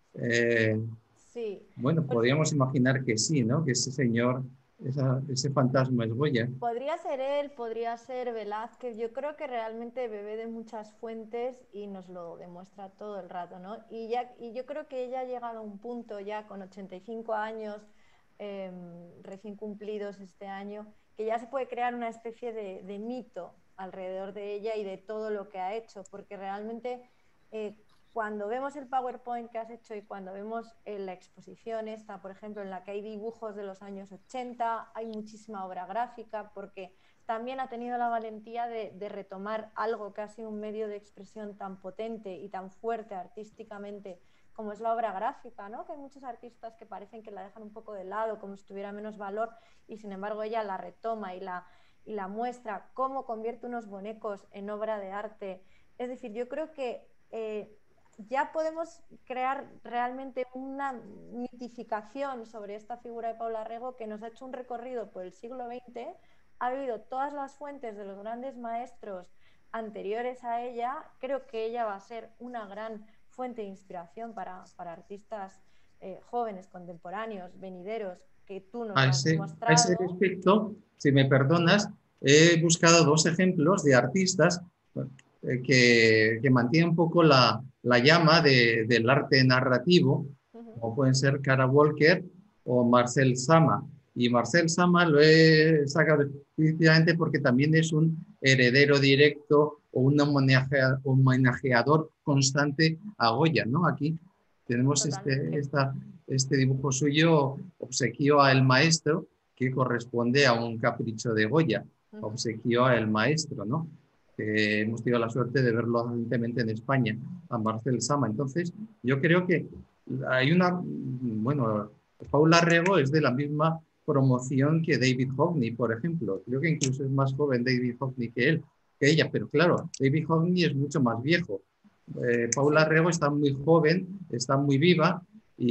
Eh, Sí. bueno, Pues podríamos imaginar que sí, ¿no? Que ese señor, esa, ese fantasma es Goya. podría ser él, podría ser Velázquez. Yo creo que realmente bebe de muchas fuentes y nos lo demuestra todo el rato, ¿no? Y, ya, y yo creo que ella ha llegado a un punto ya con ochenta y cinco años, eh, recién cumplidos este año, que ya se puede crear una especie de, de mito alrededor de ella y de todo lo que ha hecho, porque realmente eh, cuando vemos el PowerPoint que has hecho y cuando vemos eh, la exposición esta, por ejemplo, en la que hay dibujos de los años ochenta, hay muchísima obra gráfica, porque también ha tenido la valentía de, de retomar algo que ha sido un medio de expresión tan potente y tan fuerte artísticamente como es la obra gráfica, ¿no? Que hay muchos artistas que parecen que la dejan un poco de lado, como si tuviera menos valor, y sin embargo ella la retoma y la, y la muestra, cómo convierte unos bonecos en obra de arte. Es decir, yo creo que eh, ya podemos crear realmente una mitificación sobre esta figura de Paula Rego, que nos ha hecho un recorrido por el siglo veinte, ha vivido todas las fuentes de los grandes maestros anteriores a ella. Creo que ella va a ser una gran fuente de inspiración para, para artistas eh, jóvenes, contemporáneos, venideros, que tú nos A lo has ese, a ese demostrado. respecto, si me perdonas, he buscado dos ejemplos de artistas eh, que, que mantienen un poco la, la llama de, del arte narrativo, Uh -huh. como pueden ser Cara Walker o Marcel Sama. Y Marcel Sama lo he sacado específicamente porque también es un heredero directo o un homenajea, homenajeador constante a Goya, ¿no? Aquí tenemos este, Totalmente. esta, este dibujo suyo, Obsequio a El Maestro, que corresponde a un capricho de Goya, Uh -huh. Obsequio a El Maestro, ¿no? Que hemos tenido la suerte de verlo recientemente en España, a Marcel Sama. Entonces, yo creo que hay una, bueno, Paula Rego es de la misma promoción que David Hockney, por ejemplo. Creo que incluso es más joven David Hockney que él, que ella, pero claro, David Hockney es mucho más viejo. Eh, Paula Sí. Rego está muy joven, está muy viva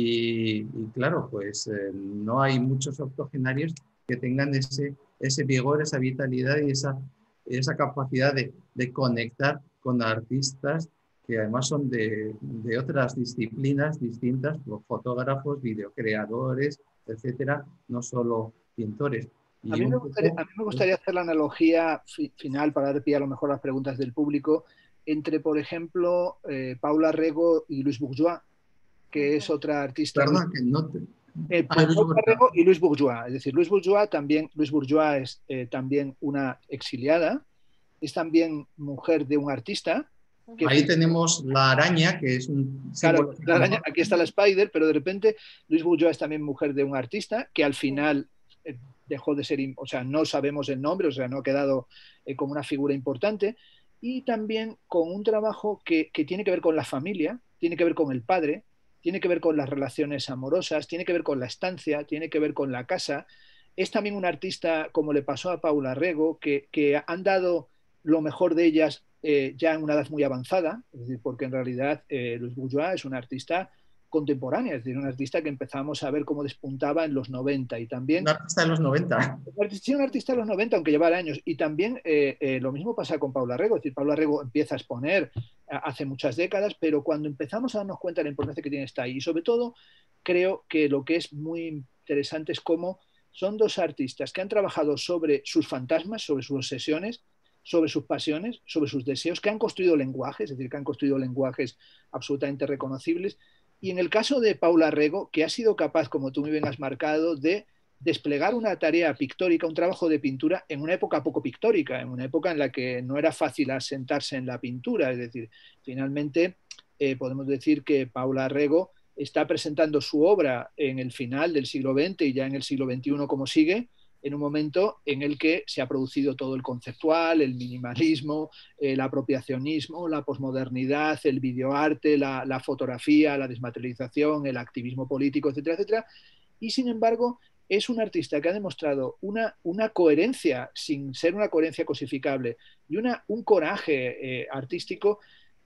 y, y claro, pues eh, no hay muchos octogenarios que tengan ese, ese vigor, esa vitalidad y esa, esa capacidad de, de conectar con artistas que además son de, de otras disciplinas distintas, los fotógrafos, videocreadores, etcétera, no solo pintores. A Y mí me un gustaría, poco, a mí me gustaría hacer la analogía fi final para dar pie a lo mejor a las preguntas del público entre, por ejemplo, eh, Paula Rego y Louise Bourgeois, que es otra artista muy... perdón, que no te... Eh, Ah, pues Paula Rego y Louise Bourgeois. Es decir, Louise Bourgeois también, Louise Bourgeois es eh, también una exiliada, es también mujer de un artista. Que ahí tenemos la araña, que es un Claro, símbolo la araña, psicológico. aquí está la Spider, pero de repente Louise Bourgeois es también mujer de un artista que al final eh, dejó de ser, o sea, no sabemos el nombre, o sea, no ha quedado eh, como una figura importante, y también con un trabajo que, que tiene que ver con la familia, tiene que ver con el padre, tiene que ver con las relaciones amorosas, tiene que ver con la estancia, tiene que ver con la casa. Es también un artista, como le pasó a Paula Rego, que, que han dado lo mejor de ellas eh, ya en una edad muy avanzada, es decir, porque en realidad eh, Louise Bourgeois es una artista contemporánea, es decir, una artista que empezamos a ver cómo despuntaba en los noventa y también... Un artista de los noventa. Sí, un artista de los noventa, aunque llevara años. Y también eh, eh, lo mismo pasa con Paula Rego, es decir, Paula Rego empieza a exponer hace muchas décadas, pero cuando empezamos a darnos cuenta de la importancia que tiene está ahí, y sobre todo creo que lo que es muy interesante es cómo son dos artistas que han trabajado sobre sus fantasmas, sobre sus obsesiones, sobre sus pasiones, sobre sus deseos, que han construido lenguajes, es decir, que han construido lenguajes absolutamente reconocibles. Y en el caso de Paula Rego, que ha sido capaz, como tú muy bien has marcado, de desplegar una tarea pictórica, un trabajo de pintura en una época poco pictórica, en una época en la que no era fácil asentarse en la pintura. Es decir, finalmente eh, podemos decir que Paula Rego está presentando su obra en el final del siglo veinte y ya en el siglo veintiuno como sigue, en un momento en el que se ha producido todo el conceptual, el minimalismo, el apropiacionismo, la posmodernidad, el videoarte, la, la fotografía, la desmaterialización, el activismo político, etcétera, etcétera. Y sin embargo, es un artista que ha demostrado una, una coherencia, sin ser una coherencia cosificable, y una, un coraje eh, artístico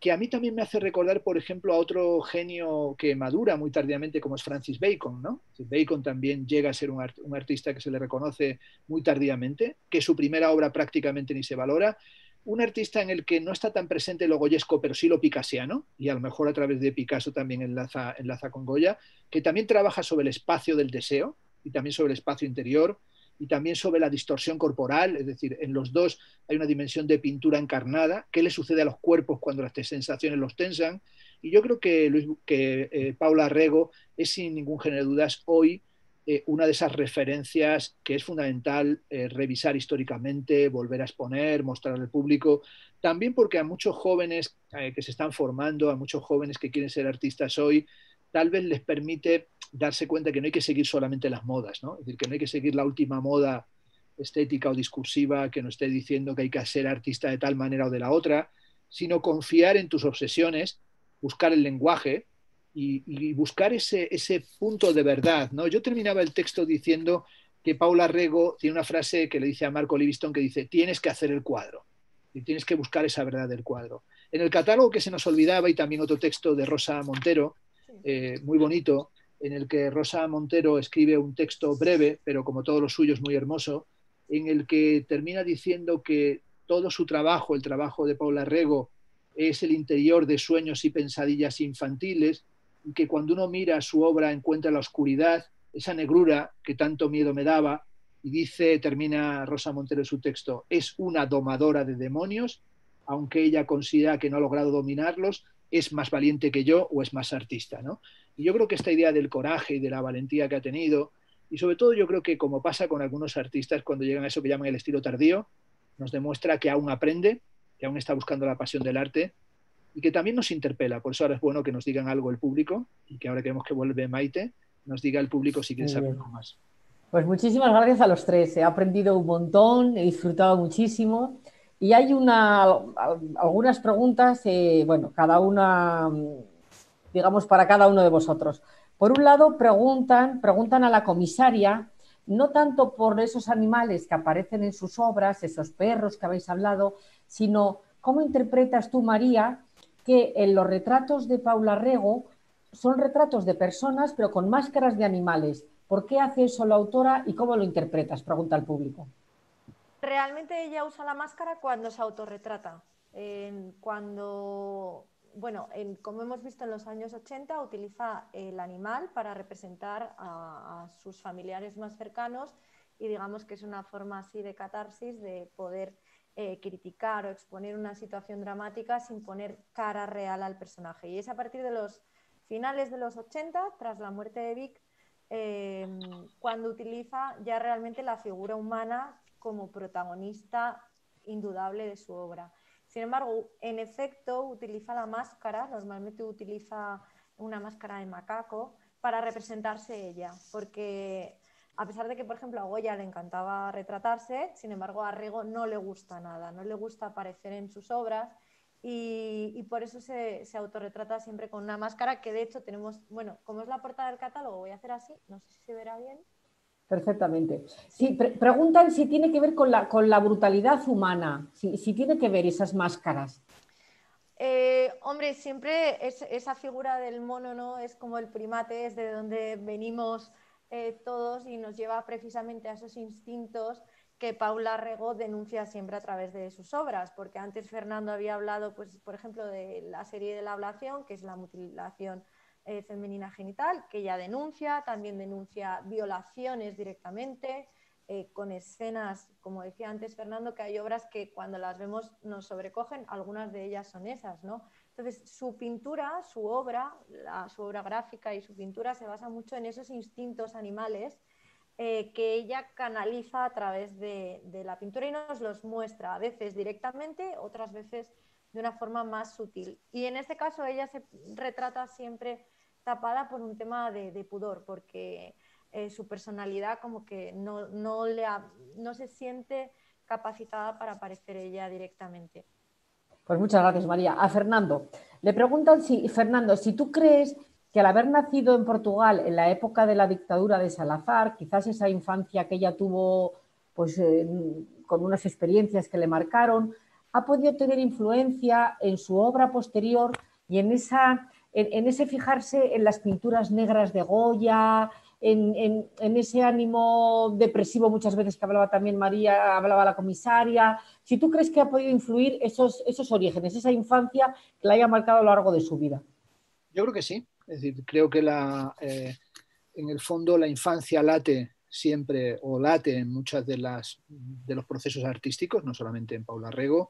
que a mí también me hace recordar, por ejemplo, a otro genio que madura muy tardíamente, como es Francis Bacon, ¿no? Bacon también llega a ser un, art un artista que se le reconoce muy tardíamente, que su primera obra prácticamente ni se valora, un artista en el que no está tan presente lo goyesco, pero sí lo picasiano, y a lo mejor a través de Picasso también enlaza, enlaza con Goya, que también trabaja sobre el espacio del deseo y también sobre el espacio interior, y también sobre la distorsión corporal, es decir, en los dos hay una dimensión de pintura encarnada, qué le sucede a los cuerpos cuando las sensaciones los tensan, y yo creo que, Luis, que eh, Paula Rego es sin ningún género de dudas hoy eh, una de esas referencias que es fundamental eh, revisar históricamente, volver a exponer, mostrar al público, también porque a muchos jóvenes eh, que se están formando, a muchos jóvenes que quieren ser artistas hoy, tal vez les permite darse cuenta que no hay que seguir solamente las modas, ¿no? Es decir, que no hay que seguir la última moda estética o discursiva que nos esté diciendo que hay que ser artista de tal manera o de la otra, sino confiar en tus obsesiones, buscar el lenguaje y, y buscar ese, ese punto de verdad, ¿no? Yo terminaba el texto diciendo que Paula Rego tiene una frase que le dice a Marco Livingston que dice, tienes que hacer el cuadro y tienes que buscar esa verdad del cuadro. En el catálogo que se nos olvidaba, y también otro texto de Rosa Montero, eh, muy bonito, en el que Rosa Montero escribe un texto breve, pero como todos los suyos muy hermoso, en el que termina diciendo que todo su trabajo, el trabajo de Paula Rego, es el interior de sueños y pensadillas infantiles, y que cuando uno mira su obra encuentra la oscuridad, esa negrura que tanto miedo me daba, y dice, termina Rosa Montero su texto, es una domadora de demonios, aunque ella considera que no ha logrado dominarlos, es más valiente que yo o es más artista, ¿no? Y yo creo que esta idea del coraje y de la valentía que ha tenido, y sobre todo yo creo que como pasa con algunos artistas cuando llegan a eso que llaman el estilo tardío, nos demuestra que aún aprende, que aún está buscando la pasión del arte y que también nos interpela. Por eso ahora es bueno que nos digan algo el público y que ahora queremos que vuelve Maite, nos diga el público si quiere saber algo más. Pues muchísimas gracias a los tres. He aprendido un montón, he disfrutado muchísimo. Y hay una, algunas preguntas, eh, bueno, cada una, digamos, para cada uno de vosotros. Por un lado, preguntan, preguntan a la comisaria, no tanto por esos animales que aparecen en sus obras, esos perros que habéis hablado, sino cómo interpretas tú, María, que en los retratos de Paula Rego son retratos de personas, pero con máscaras de animales. ¿Por qué hace eso la autora y cómo lo interpretas? Pregunta al público. Realmente ella usa la máscara cuando se autorretrata. Eh, cuando, bueno, en, como hemos visto en los años ochenta, utiliza el animal para representar a, a sus familiares más cercanos y digamos que es una forma así de catarsis de poder eh, criticar o exponer una situación dramática sin poner cara real al personaje. Y es a partir de los finales de los ochenta, tras la muerte de Vic, eh, cuando utiliza ya realmente la figura humana como protagonista indudable de su obra. Sin embargo, en efecto, utiliza la máscara, normalmente utiliza una máscara de macaco para representarse ella, porque a pesar de que, por ejemplo, a Goya le encantaba retratarse, sin embargo, a Rego no le gusta nada, no le gusta aparecer en sus obras y, y por eso se, se autorretrata siempre con una máscara que de hecho tenemos, bueno, como es la portada del catálogo, voy a hacer así, no sé si se verá bien. Perfectamente. Sí, pre preguntan si tiene que ver con la, con la brutalidad humana, si, si tiene que ver esas máscaras. Eh, hombre, siempre es, esa figura del mono, ¿no? Es como el primate, es de donde venimos eh, todos y nos lleva precisamente a esos instintos que Paula Rego denuncia siempre a través de sus obras, porque antes Fernando había hablado, pues, por ejemplo, de la serie de la ablación, que es la mutilación Eh, femenina genital, que ella denuncia, también denuncia violaciones directamente, eh, con escenas, como decía antes Fernando, que hay obras que cuando las vemos nos sobrecogen, algunas de ellas son esas, ¿no? Entonces, su pintura, su obra, la, su obra gráfica y su pintura se basa mucho en esos instintos animales eh, que ella canaliza a través de, de la pintura y nos los muestra, a veces directamente, otras veces de una forma más sutil. Y en este caso ella se retrata siempre tapada por un tema de, de pudor, porque eh, su personalidad como que no, no, le ha, no se siente capacitada para aparecer ella directamente. Pues muchas gracias, María. A Fernando, le preguntan si, Fernando, si tú crees que al haber nacido en Portugal en la época de la dictadura de Salazar, quizás esa infancia que ella tuvo pues, eh, con unas experiencias que le marcaron, ha podido tener influencia en su obra posterior y en, esa, en, en ese fijarse en las pinturas negras de Goya, en, en, en ese ánimo depresivo muchas veces que hablaba también María, hablaba la comisaria? Si tú crees que ha podido influir esos, esos orígenes, esa infancia que la haya marcado a lo largo de su vida. Yo creo que sí. Es decir, creo que la, eh, en el fondo la infancia late siempre, o late en muchas de, las, de los procesos artísticos, no solamente en Paula Rego.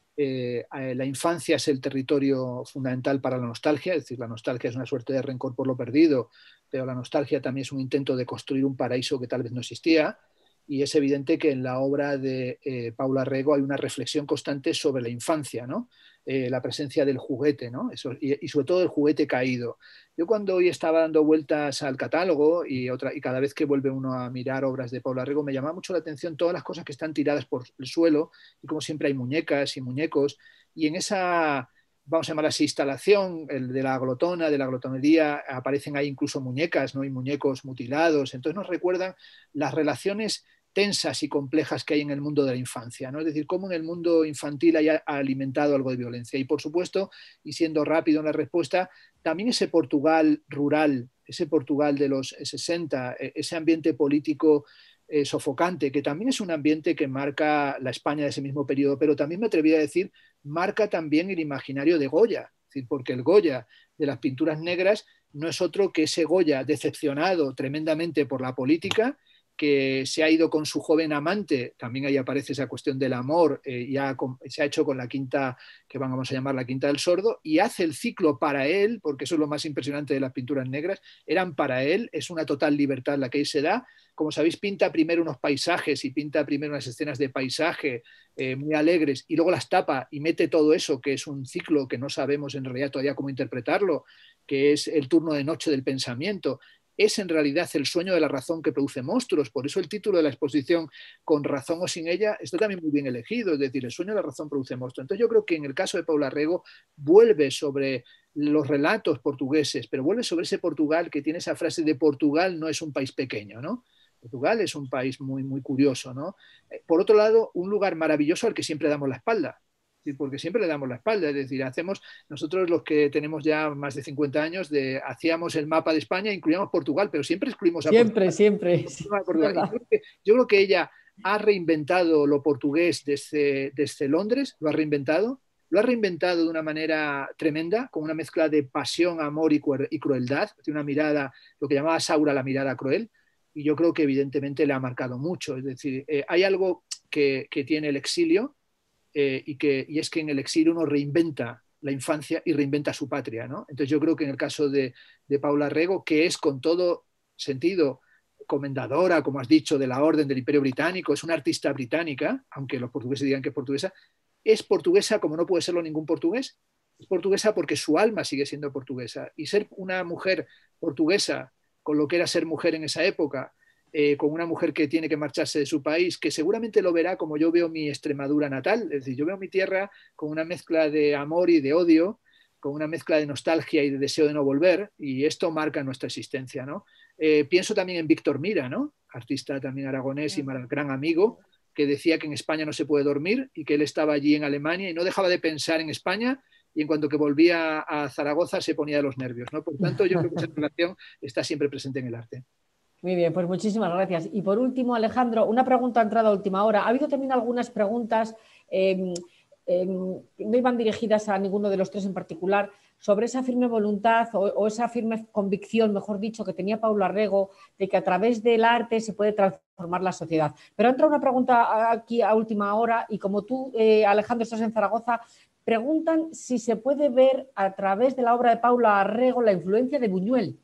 Eh, la infancia es el territorio fundamental para la nostalgia, es decir, la nostalgia es una suerte de rencor por lo perdido, pero la nostalgia también es un intento de construir un paraíso que tal vez no existía, y es evidente que en la obra de eh, Paula Rego hay una reflexión constante sobre la infancia, ¿no? Eh, la presencia del juguete, ¿no? Eso, y, y sobre todo el juguete caído. Yo cuando hoy estaba dando vueltas al catálogo y, otra, y cada vez que vuelve uno a mirar obras de Paula Rego me llama mucho la atención todas las cosas que están tiradas por el suelo, y como siempre hay muñecas y muñecos, y en esa, vamos a llamar así, instalación, el de la glotona, de la glotonería, aparecen ahí incluso muñecas, ¿no? Y muñecos mutilados. Entonces nos recuerdan las relaciones tensas y complejas que hay en el mundo de la infancia, ¿no? Es decir, cómo en el mundo infantil haya alimentado algo de violencia. Y por supuesto, y siendo rápido en la respuesta, también ese Portugal rural, ese Portugal de los sesenta, ese ambiente político eh, sofocante, que también es un ambiente que marca la España de ese mismo periodo, pero también me atrevería a decir, marca también el imaginario de Goya, es decir, porque el Goya de las pinturas negras no es otro que ese Goya decepcionado tremendamente por la política, que se ha ido con su joven amante, también ahí aparece esa cuestión del amor, eh, ya con, se ha hecho con la quinta, que vamos a llamar la quinta del sordo, y hace el ciclo para él, porque eso es lo más impresionante de las pinturas negras, eran para él, es una total libertad la que ahí se da. Como sabéis, pinta primero unos paisajes y pinta primero unas escenas de paisaje eh, muy alegres, y luego las tapa y mete todo eso, que es un ciclo que no sabemos en realidad todavía cómo interpretarlo, que es el turno de noche del pensamiento. Es en realidad el sueño de la razón que produce monstruos. Por eso el título de la exposición, Con razón o sin ella, está también muy bien elegido, es decir, el sueño de la razón produce monstruos. Entonces yo creo que en el caso de Paula Rego vuelve sobre los relatos portugueses, pero vuelve sobre ese Portugal que tiene esa frase de Portugal no es un país pequeño, ¿no? Portugal es un país muy, muy curioso, ¿no? Por otro lado, un lugar maravilloso al que siempre damos la espalda, porque siempre le damos la espalda, es decir, hacemos, nosotros los que tenemos ya más de cincuenta años, de, hacíamos el mapa de España, incluíamos Portugal, pero siempre excluimos a siempre, Portugal. Siempre, siempre. A Portugal. Yo, creo que, yo creo que ella ha reinventado lo portugués desde, desde Londres, lo ha reinventado, lo ha reinventado de una manera tremenda, con una mezcla de pasión, amor y, y crueldad, de una mirada, lo que llamaba Saura la mirada cruel, y yo creo que evidentemente le ha marcado mucho. Es decir, eh, hay algo que, que tiene el exilio, Eh, y, que, y es que en el exilio uno reinventa la infancia y reinventa su patria, ¿no? Entonces yo creo que en el caso de, de Paula Rego, que es con todo sentido comendadora, como has dicho, de la Orden del Imperio Británico, es una artista británica, aunque los portugueses digan que es portuguesa, es portuguesa como no puede serlo ningún portugués. Es portuguesa porque su alma sigue siendo portuguesa. Y ser una mujer portuguesa, con lo que era ser mujer en esa época, Eh, con una mujer que tiene que marcharse de su país, que seguramente lo verá como yo veo mi Extremadura natal, es decir, yo veo mi tierra con una mezcla de amor y de odio, con una mezcla de nostalgia y de deseo de no volver, y esto marca nuestra existencia, ¿no? Eh, pienso también en Víctor Mira, ¿no? Artista también aragonés y gran amigo, que decía que en España no se puede dormir y que él estaba allí en Alemania y no dejaba de pensar en España, y en cuanto que volvía a Zaragoza se ponía de los nervios, ¿no? Por tanto, yo creo que esa relación está siempre presente en el arte. Muy bien, pues muchísimas gracias. Y por último, Alejandro, una pregunta entrada a última hora. Ha habido también algunas preguntas, eh, eh, no iban dirigidas a ninguno de los tres en particular, sobre esa firme voluntad o, o esa firme convicción, mejor dicho, que tenía Paula Rego, de que a través del arte se puede transformar la sociedad. Pero entra una pregunta aquí a última hora y como tú, eh, Alejandro, estás en Zaragoza, preguntan si se puede ver a través de la obra de Paula Rego la influencia de Buñuel.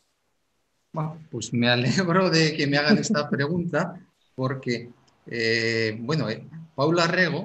Bueno, pues me alegro de que me hagan esta pregunta porque, eh, bueno, eh, Paula Rego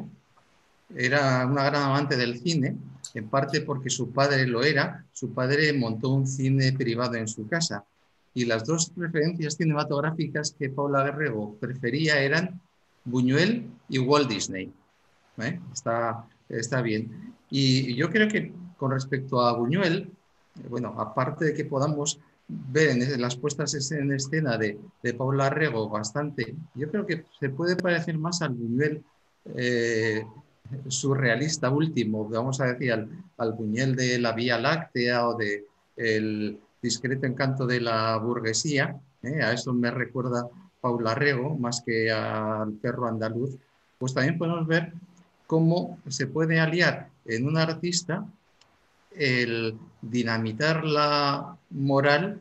era una gran amante del cine, en parte porque su padre lo era. Su padre montó un cine privado en su casa y las dos preferencias cinematográficas que Paula Rego prefería eran Buñuel y Walt Disney. ¿Eh? Está, está bien. Y yo creo que con respecto a Buñuel, bueno, aparte de que podamos ver en las puestas en escena de, de Paula Rego bastante, yo creo que se puede parecer más al Buñuel eh, surrealista último, vamos a decir, al, al Buñuel de la Vía Láctea o de El discreto encanto de la burguesía, ¿eh? A eso me recuerda Paula Rego, más que al perro andaluz, pues también podemos ver cómo se puede aliar en un artista el dinamitar la moral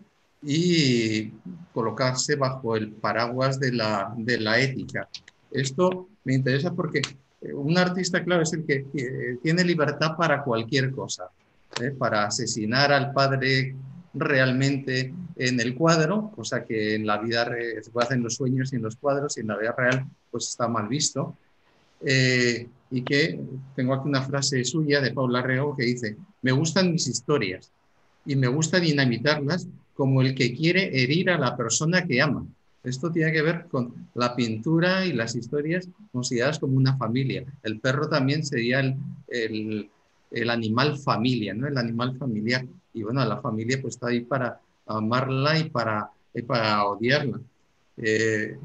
y colocarse bajo el paraguas de la, de la ética. Esto me interesa porque un artista, claro, es el que tiene libertad para cualquier cosa, ¿eh? Para asesinar al padre realmente en el cuadro, cosa que en la vida se puede hacer en los sueños y en los cuadros, y en la vida real pues está mal visto. Eh, y que tengo aquí una frase suya de Paula Rego que dice: me gustan mis historias y me gusta dinamitarlas como el que quiere herir a la persona que ama. Esto tiene que ver con la pintura y las historias consideradas como una familia. El perro también sería el, el, el animal familia, ¿no? El animal familiar. Y bueno, la familia pues está ahí para amarla y para, y para odiarla. Eh,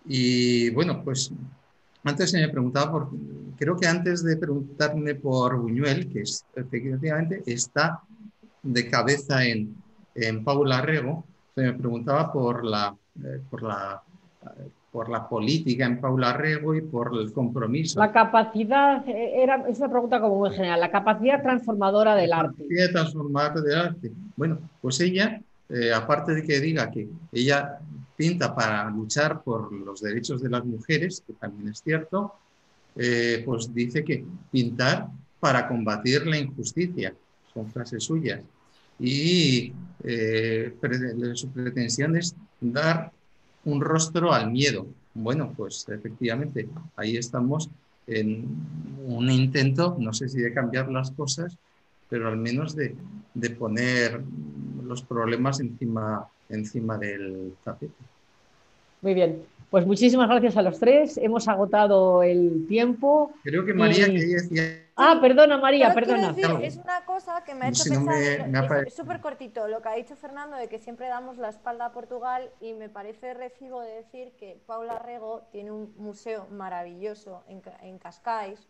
y bueno, pues antes se me preguntaba por, creo que antes de preguntarme por Buñuel, que es, efectivamente está de cabeza en, en Paula Rego, se me preguntaba por la, eh, por la, eh, por la política en Paula Rego y por el compromiso. La capacidad, era, es una pregunta como muy general, la capacidad transformadora del arte. La capacidad transformadora del arte. Bueno, pues ella, eh, aparte de que diga que ella pinta para luchar por los derechos de las mujeres, que también es cierto, eh, pues dice que pintar para combatir la injusticia, son frases suyas. Y eh, su pretensión es dar un rostro al miedo. Bueno, pues efectivamente, ahí estamos en un intento, no sé si de cambiar las cosas, pero al menos de, de poner los problemas encima, encima del tapete. Muy bien, pues muchísimas gracias a los tres. Hemos agotado el tiempo. Creo que María y... quería decir... Ah, perdona María, perdona. Decir, es una cosa que me ha hecho si no pensar, me, me es súper cortito, lo que ha dicho Fernando de que siempre damos la espalda a Portugal, y me parece recibo de decir que Paula Rego tiene un museo maravilloso en, en Cascais,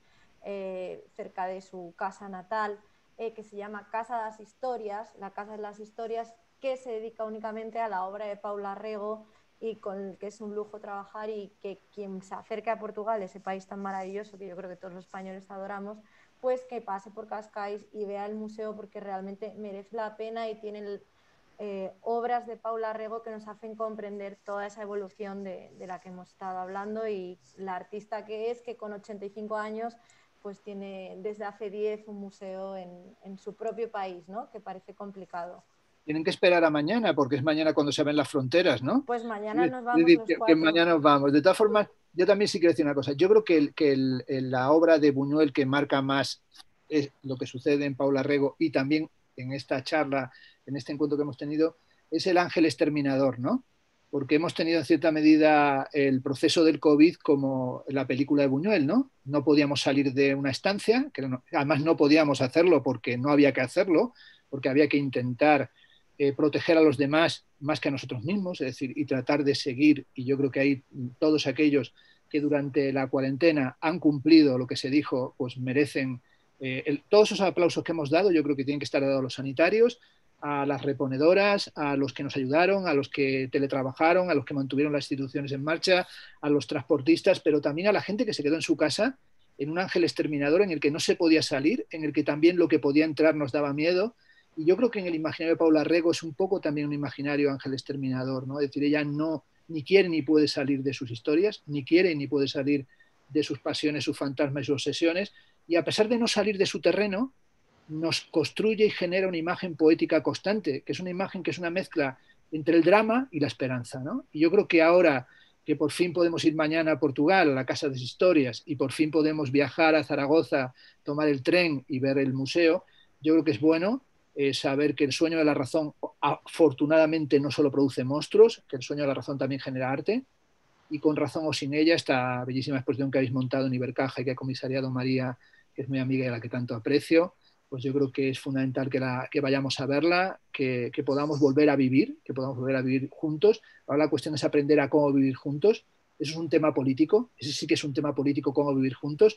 eh, cerca de su casa natal, eh, que se llama Casa das Historias, la Casa de las Historias, que se dedica únicamente a la obra de Paula Rego, y con que es un lujo trabajar, y que quien se acerque a Portugal, ese país tan maravilloso que yo creo que todos los españoles adoramos, pues que pase por Cascais y vea el museo, porque realmente merece la pena y tienen eh, obras de Paula Rego que nos hacen comprender toda esa evolución de, de la que hemos estado hablando, y la artista que es, que con ochenta y cinco años pues tiene desde hace diez un museo en, en su propio país, ¿no? Que parece complicado. Tienen que esperar a mañana, porque es mañana cuando se abren las fronteras, ¿no? Pues mañana nos vamos decir, los que, cuatro. que mañana nos vamos. De todas formas, yo también sí quiero decir una cosa. Yo creo que, el, que el, el, la obra de Buñuel que marca más es lo que sucede en Paula Rego, y también en esta charla, en este encuentro que hemos tenido, es El ángel exterminador, ¿no? Porque hemos tenido en cierta medida el proceso del COVID como la película de Buñuel, ¿no? No podíamos salir de una estancia, que no, además no podíamos hacerlo porque no había que hacerlo, porque había que intentar eh, proteger a los demás más que a nosotros mismos, es decir, y tratar de seguir, y yo creo que hay todos aquellos que durante la cuarentena han cumplido lo que se dijo, pues merecen eh, el, todos esos aplausos que hemos dado. Yo creo que tienen que estar dados a los sanitarios, a las reponedoras, a los que nos ayudaron, a los que teletrabajaron, a los que mantuvieron las instituciones en marcha, a los transportistas, pero también a la gente que se quedó en su casa en un ángel exterminador en el que no se podía salir, en el que también lo que podía entrar nos daba miedo. Y yo creo que en el imaginario de Paula Rego es un poco también un imaginario ángel exterminador, ¿no? Es decir, ella no ni quiere ni puede salir de sus historias, ni quiere ni puede salir de sus pasiones, sus fantasmas y sus obsesiones, y a pesar de no salir de su terreno, nos construye y genera una imagen poética constante, que es una imagen que es una mezcla entre el drama y la esperanza, ¿no? Y yo creo que ahora que por fin podemos ir mañana a Portugal, a la Casa de las Historias, y por fin podemos viajar a Zaragoza, tomar el tren y ver el museo, yo creo que es bueno eh, saber que el sueño de la razón afortunadamente no solo produce monstruos, que el sueño de la razón también genera arte, y con razón o sin ella, esta bellísima exposición que habéis montado en Ibercaja y que ha comisariado María, que es mi amiga y a la que tanto aprecio, pues yo creo que es fundamental que, la, que vayamos a verla, que, que podamos volver a vivir, que podamos volver a vivir juntos. Ahora la cuestión es aprender a cómo vivir juntos. Eso es un tema político, ese sí que es un tema político, cómo vivir juntos,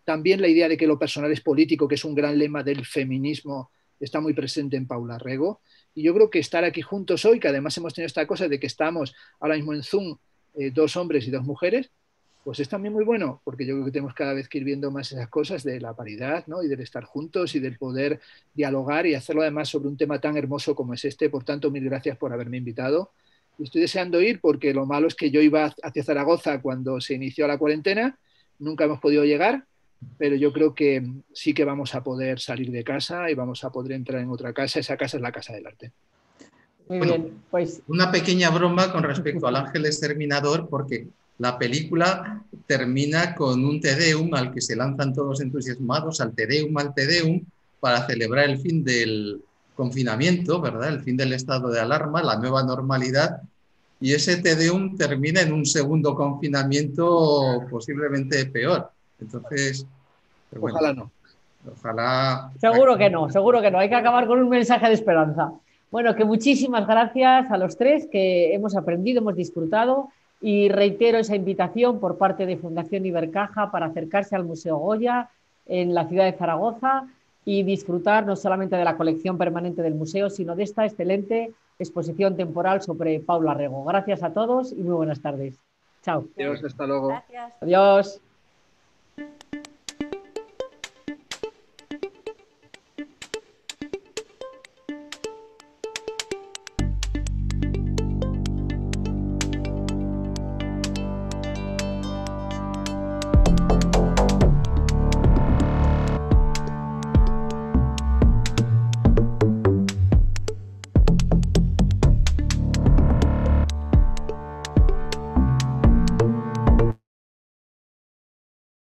También la idea de que lo personal es político, que es un gran lema del feminismo, está muy presente en Paula Rego. Y yo creo que estar aquí juntos hoy, que además hemos tenido esta cosa de que estamos ahora mismo en Zoom, eh, dos hombres y dos mujeres, pues es también muy bueno, porque yo creo que tenemos cada vez que ir viendo más esas cosas de la paridad, ¿no? Y del estar juntos y del poder dialogar y hacerlo además sobre un tema tan hermoso como es este. Por tanto, mil gracias por haberme invitado. Y estoy deseando ir porque lo malo es que yo iba hacia Zaragoza cuando se inició la cuarentena, nunca hemos podido llegar, pero yo creo que sí que vamos a poder salir de casa y vamos a poder entrar en otra casa. Esa casa es la Casa del Arte. Muy bueno, bien, pues... Una pequeña broma con respecto al Ángel Exterminador, porque la película termina con un Te Deum al que se lanzan todos entusiasmados, al Te Deum, al Te Deum, para celebrar el fin del confinamiento, ¿verdad? El fin del estado de alarma, la nueva normalidad, y ese Te Deum termina en un segundo confinamiento posiblemente peor. Entonces, pues bueno, ojalá no. Ojalá... Seguro que no, seguro que no. Hay que acabar con un mensaje de esperanza. Bueno, que muchísimas gracias a los tres, que hemos aprendido, hemos disfrutado, y reitero esa invitación por parte de Fundación Ibercaja para acercarse al Museo Goya en la ciudad de Zaragoza y disfrutar no solamente de la colección permanente del museo, sino de esta excelente exposición temporal sobre Paula Rego. Gracias a todos y muy buenas tardes. Chao. Adiós, hasta luego. Gracias. Adiós.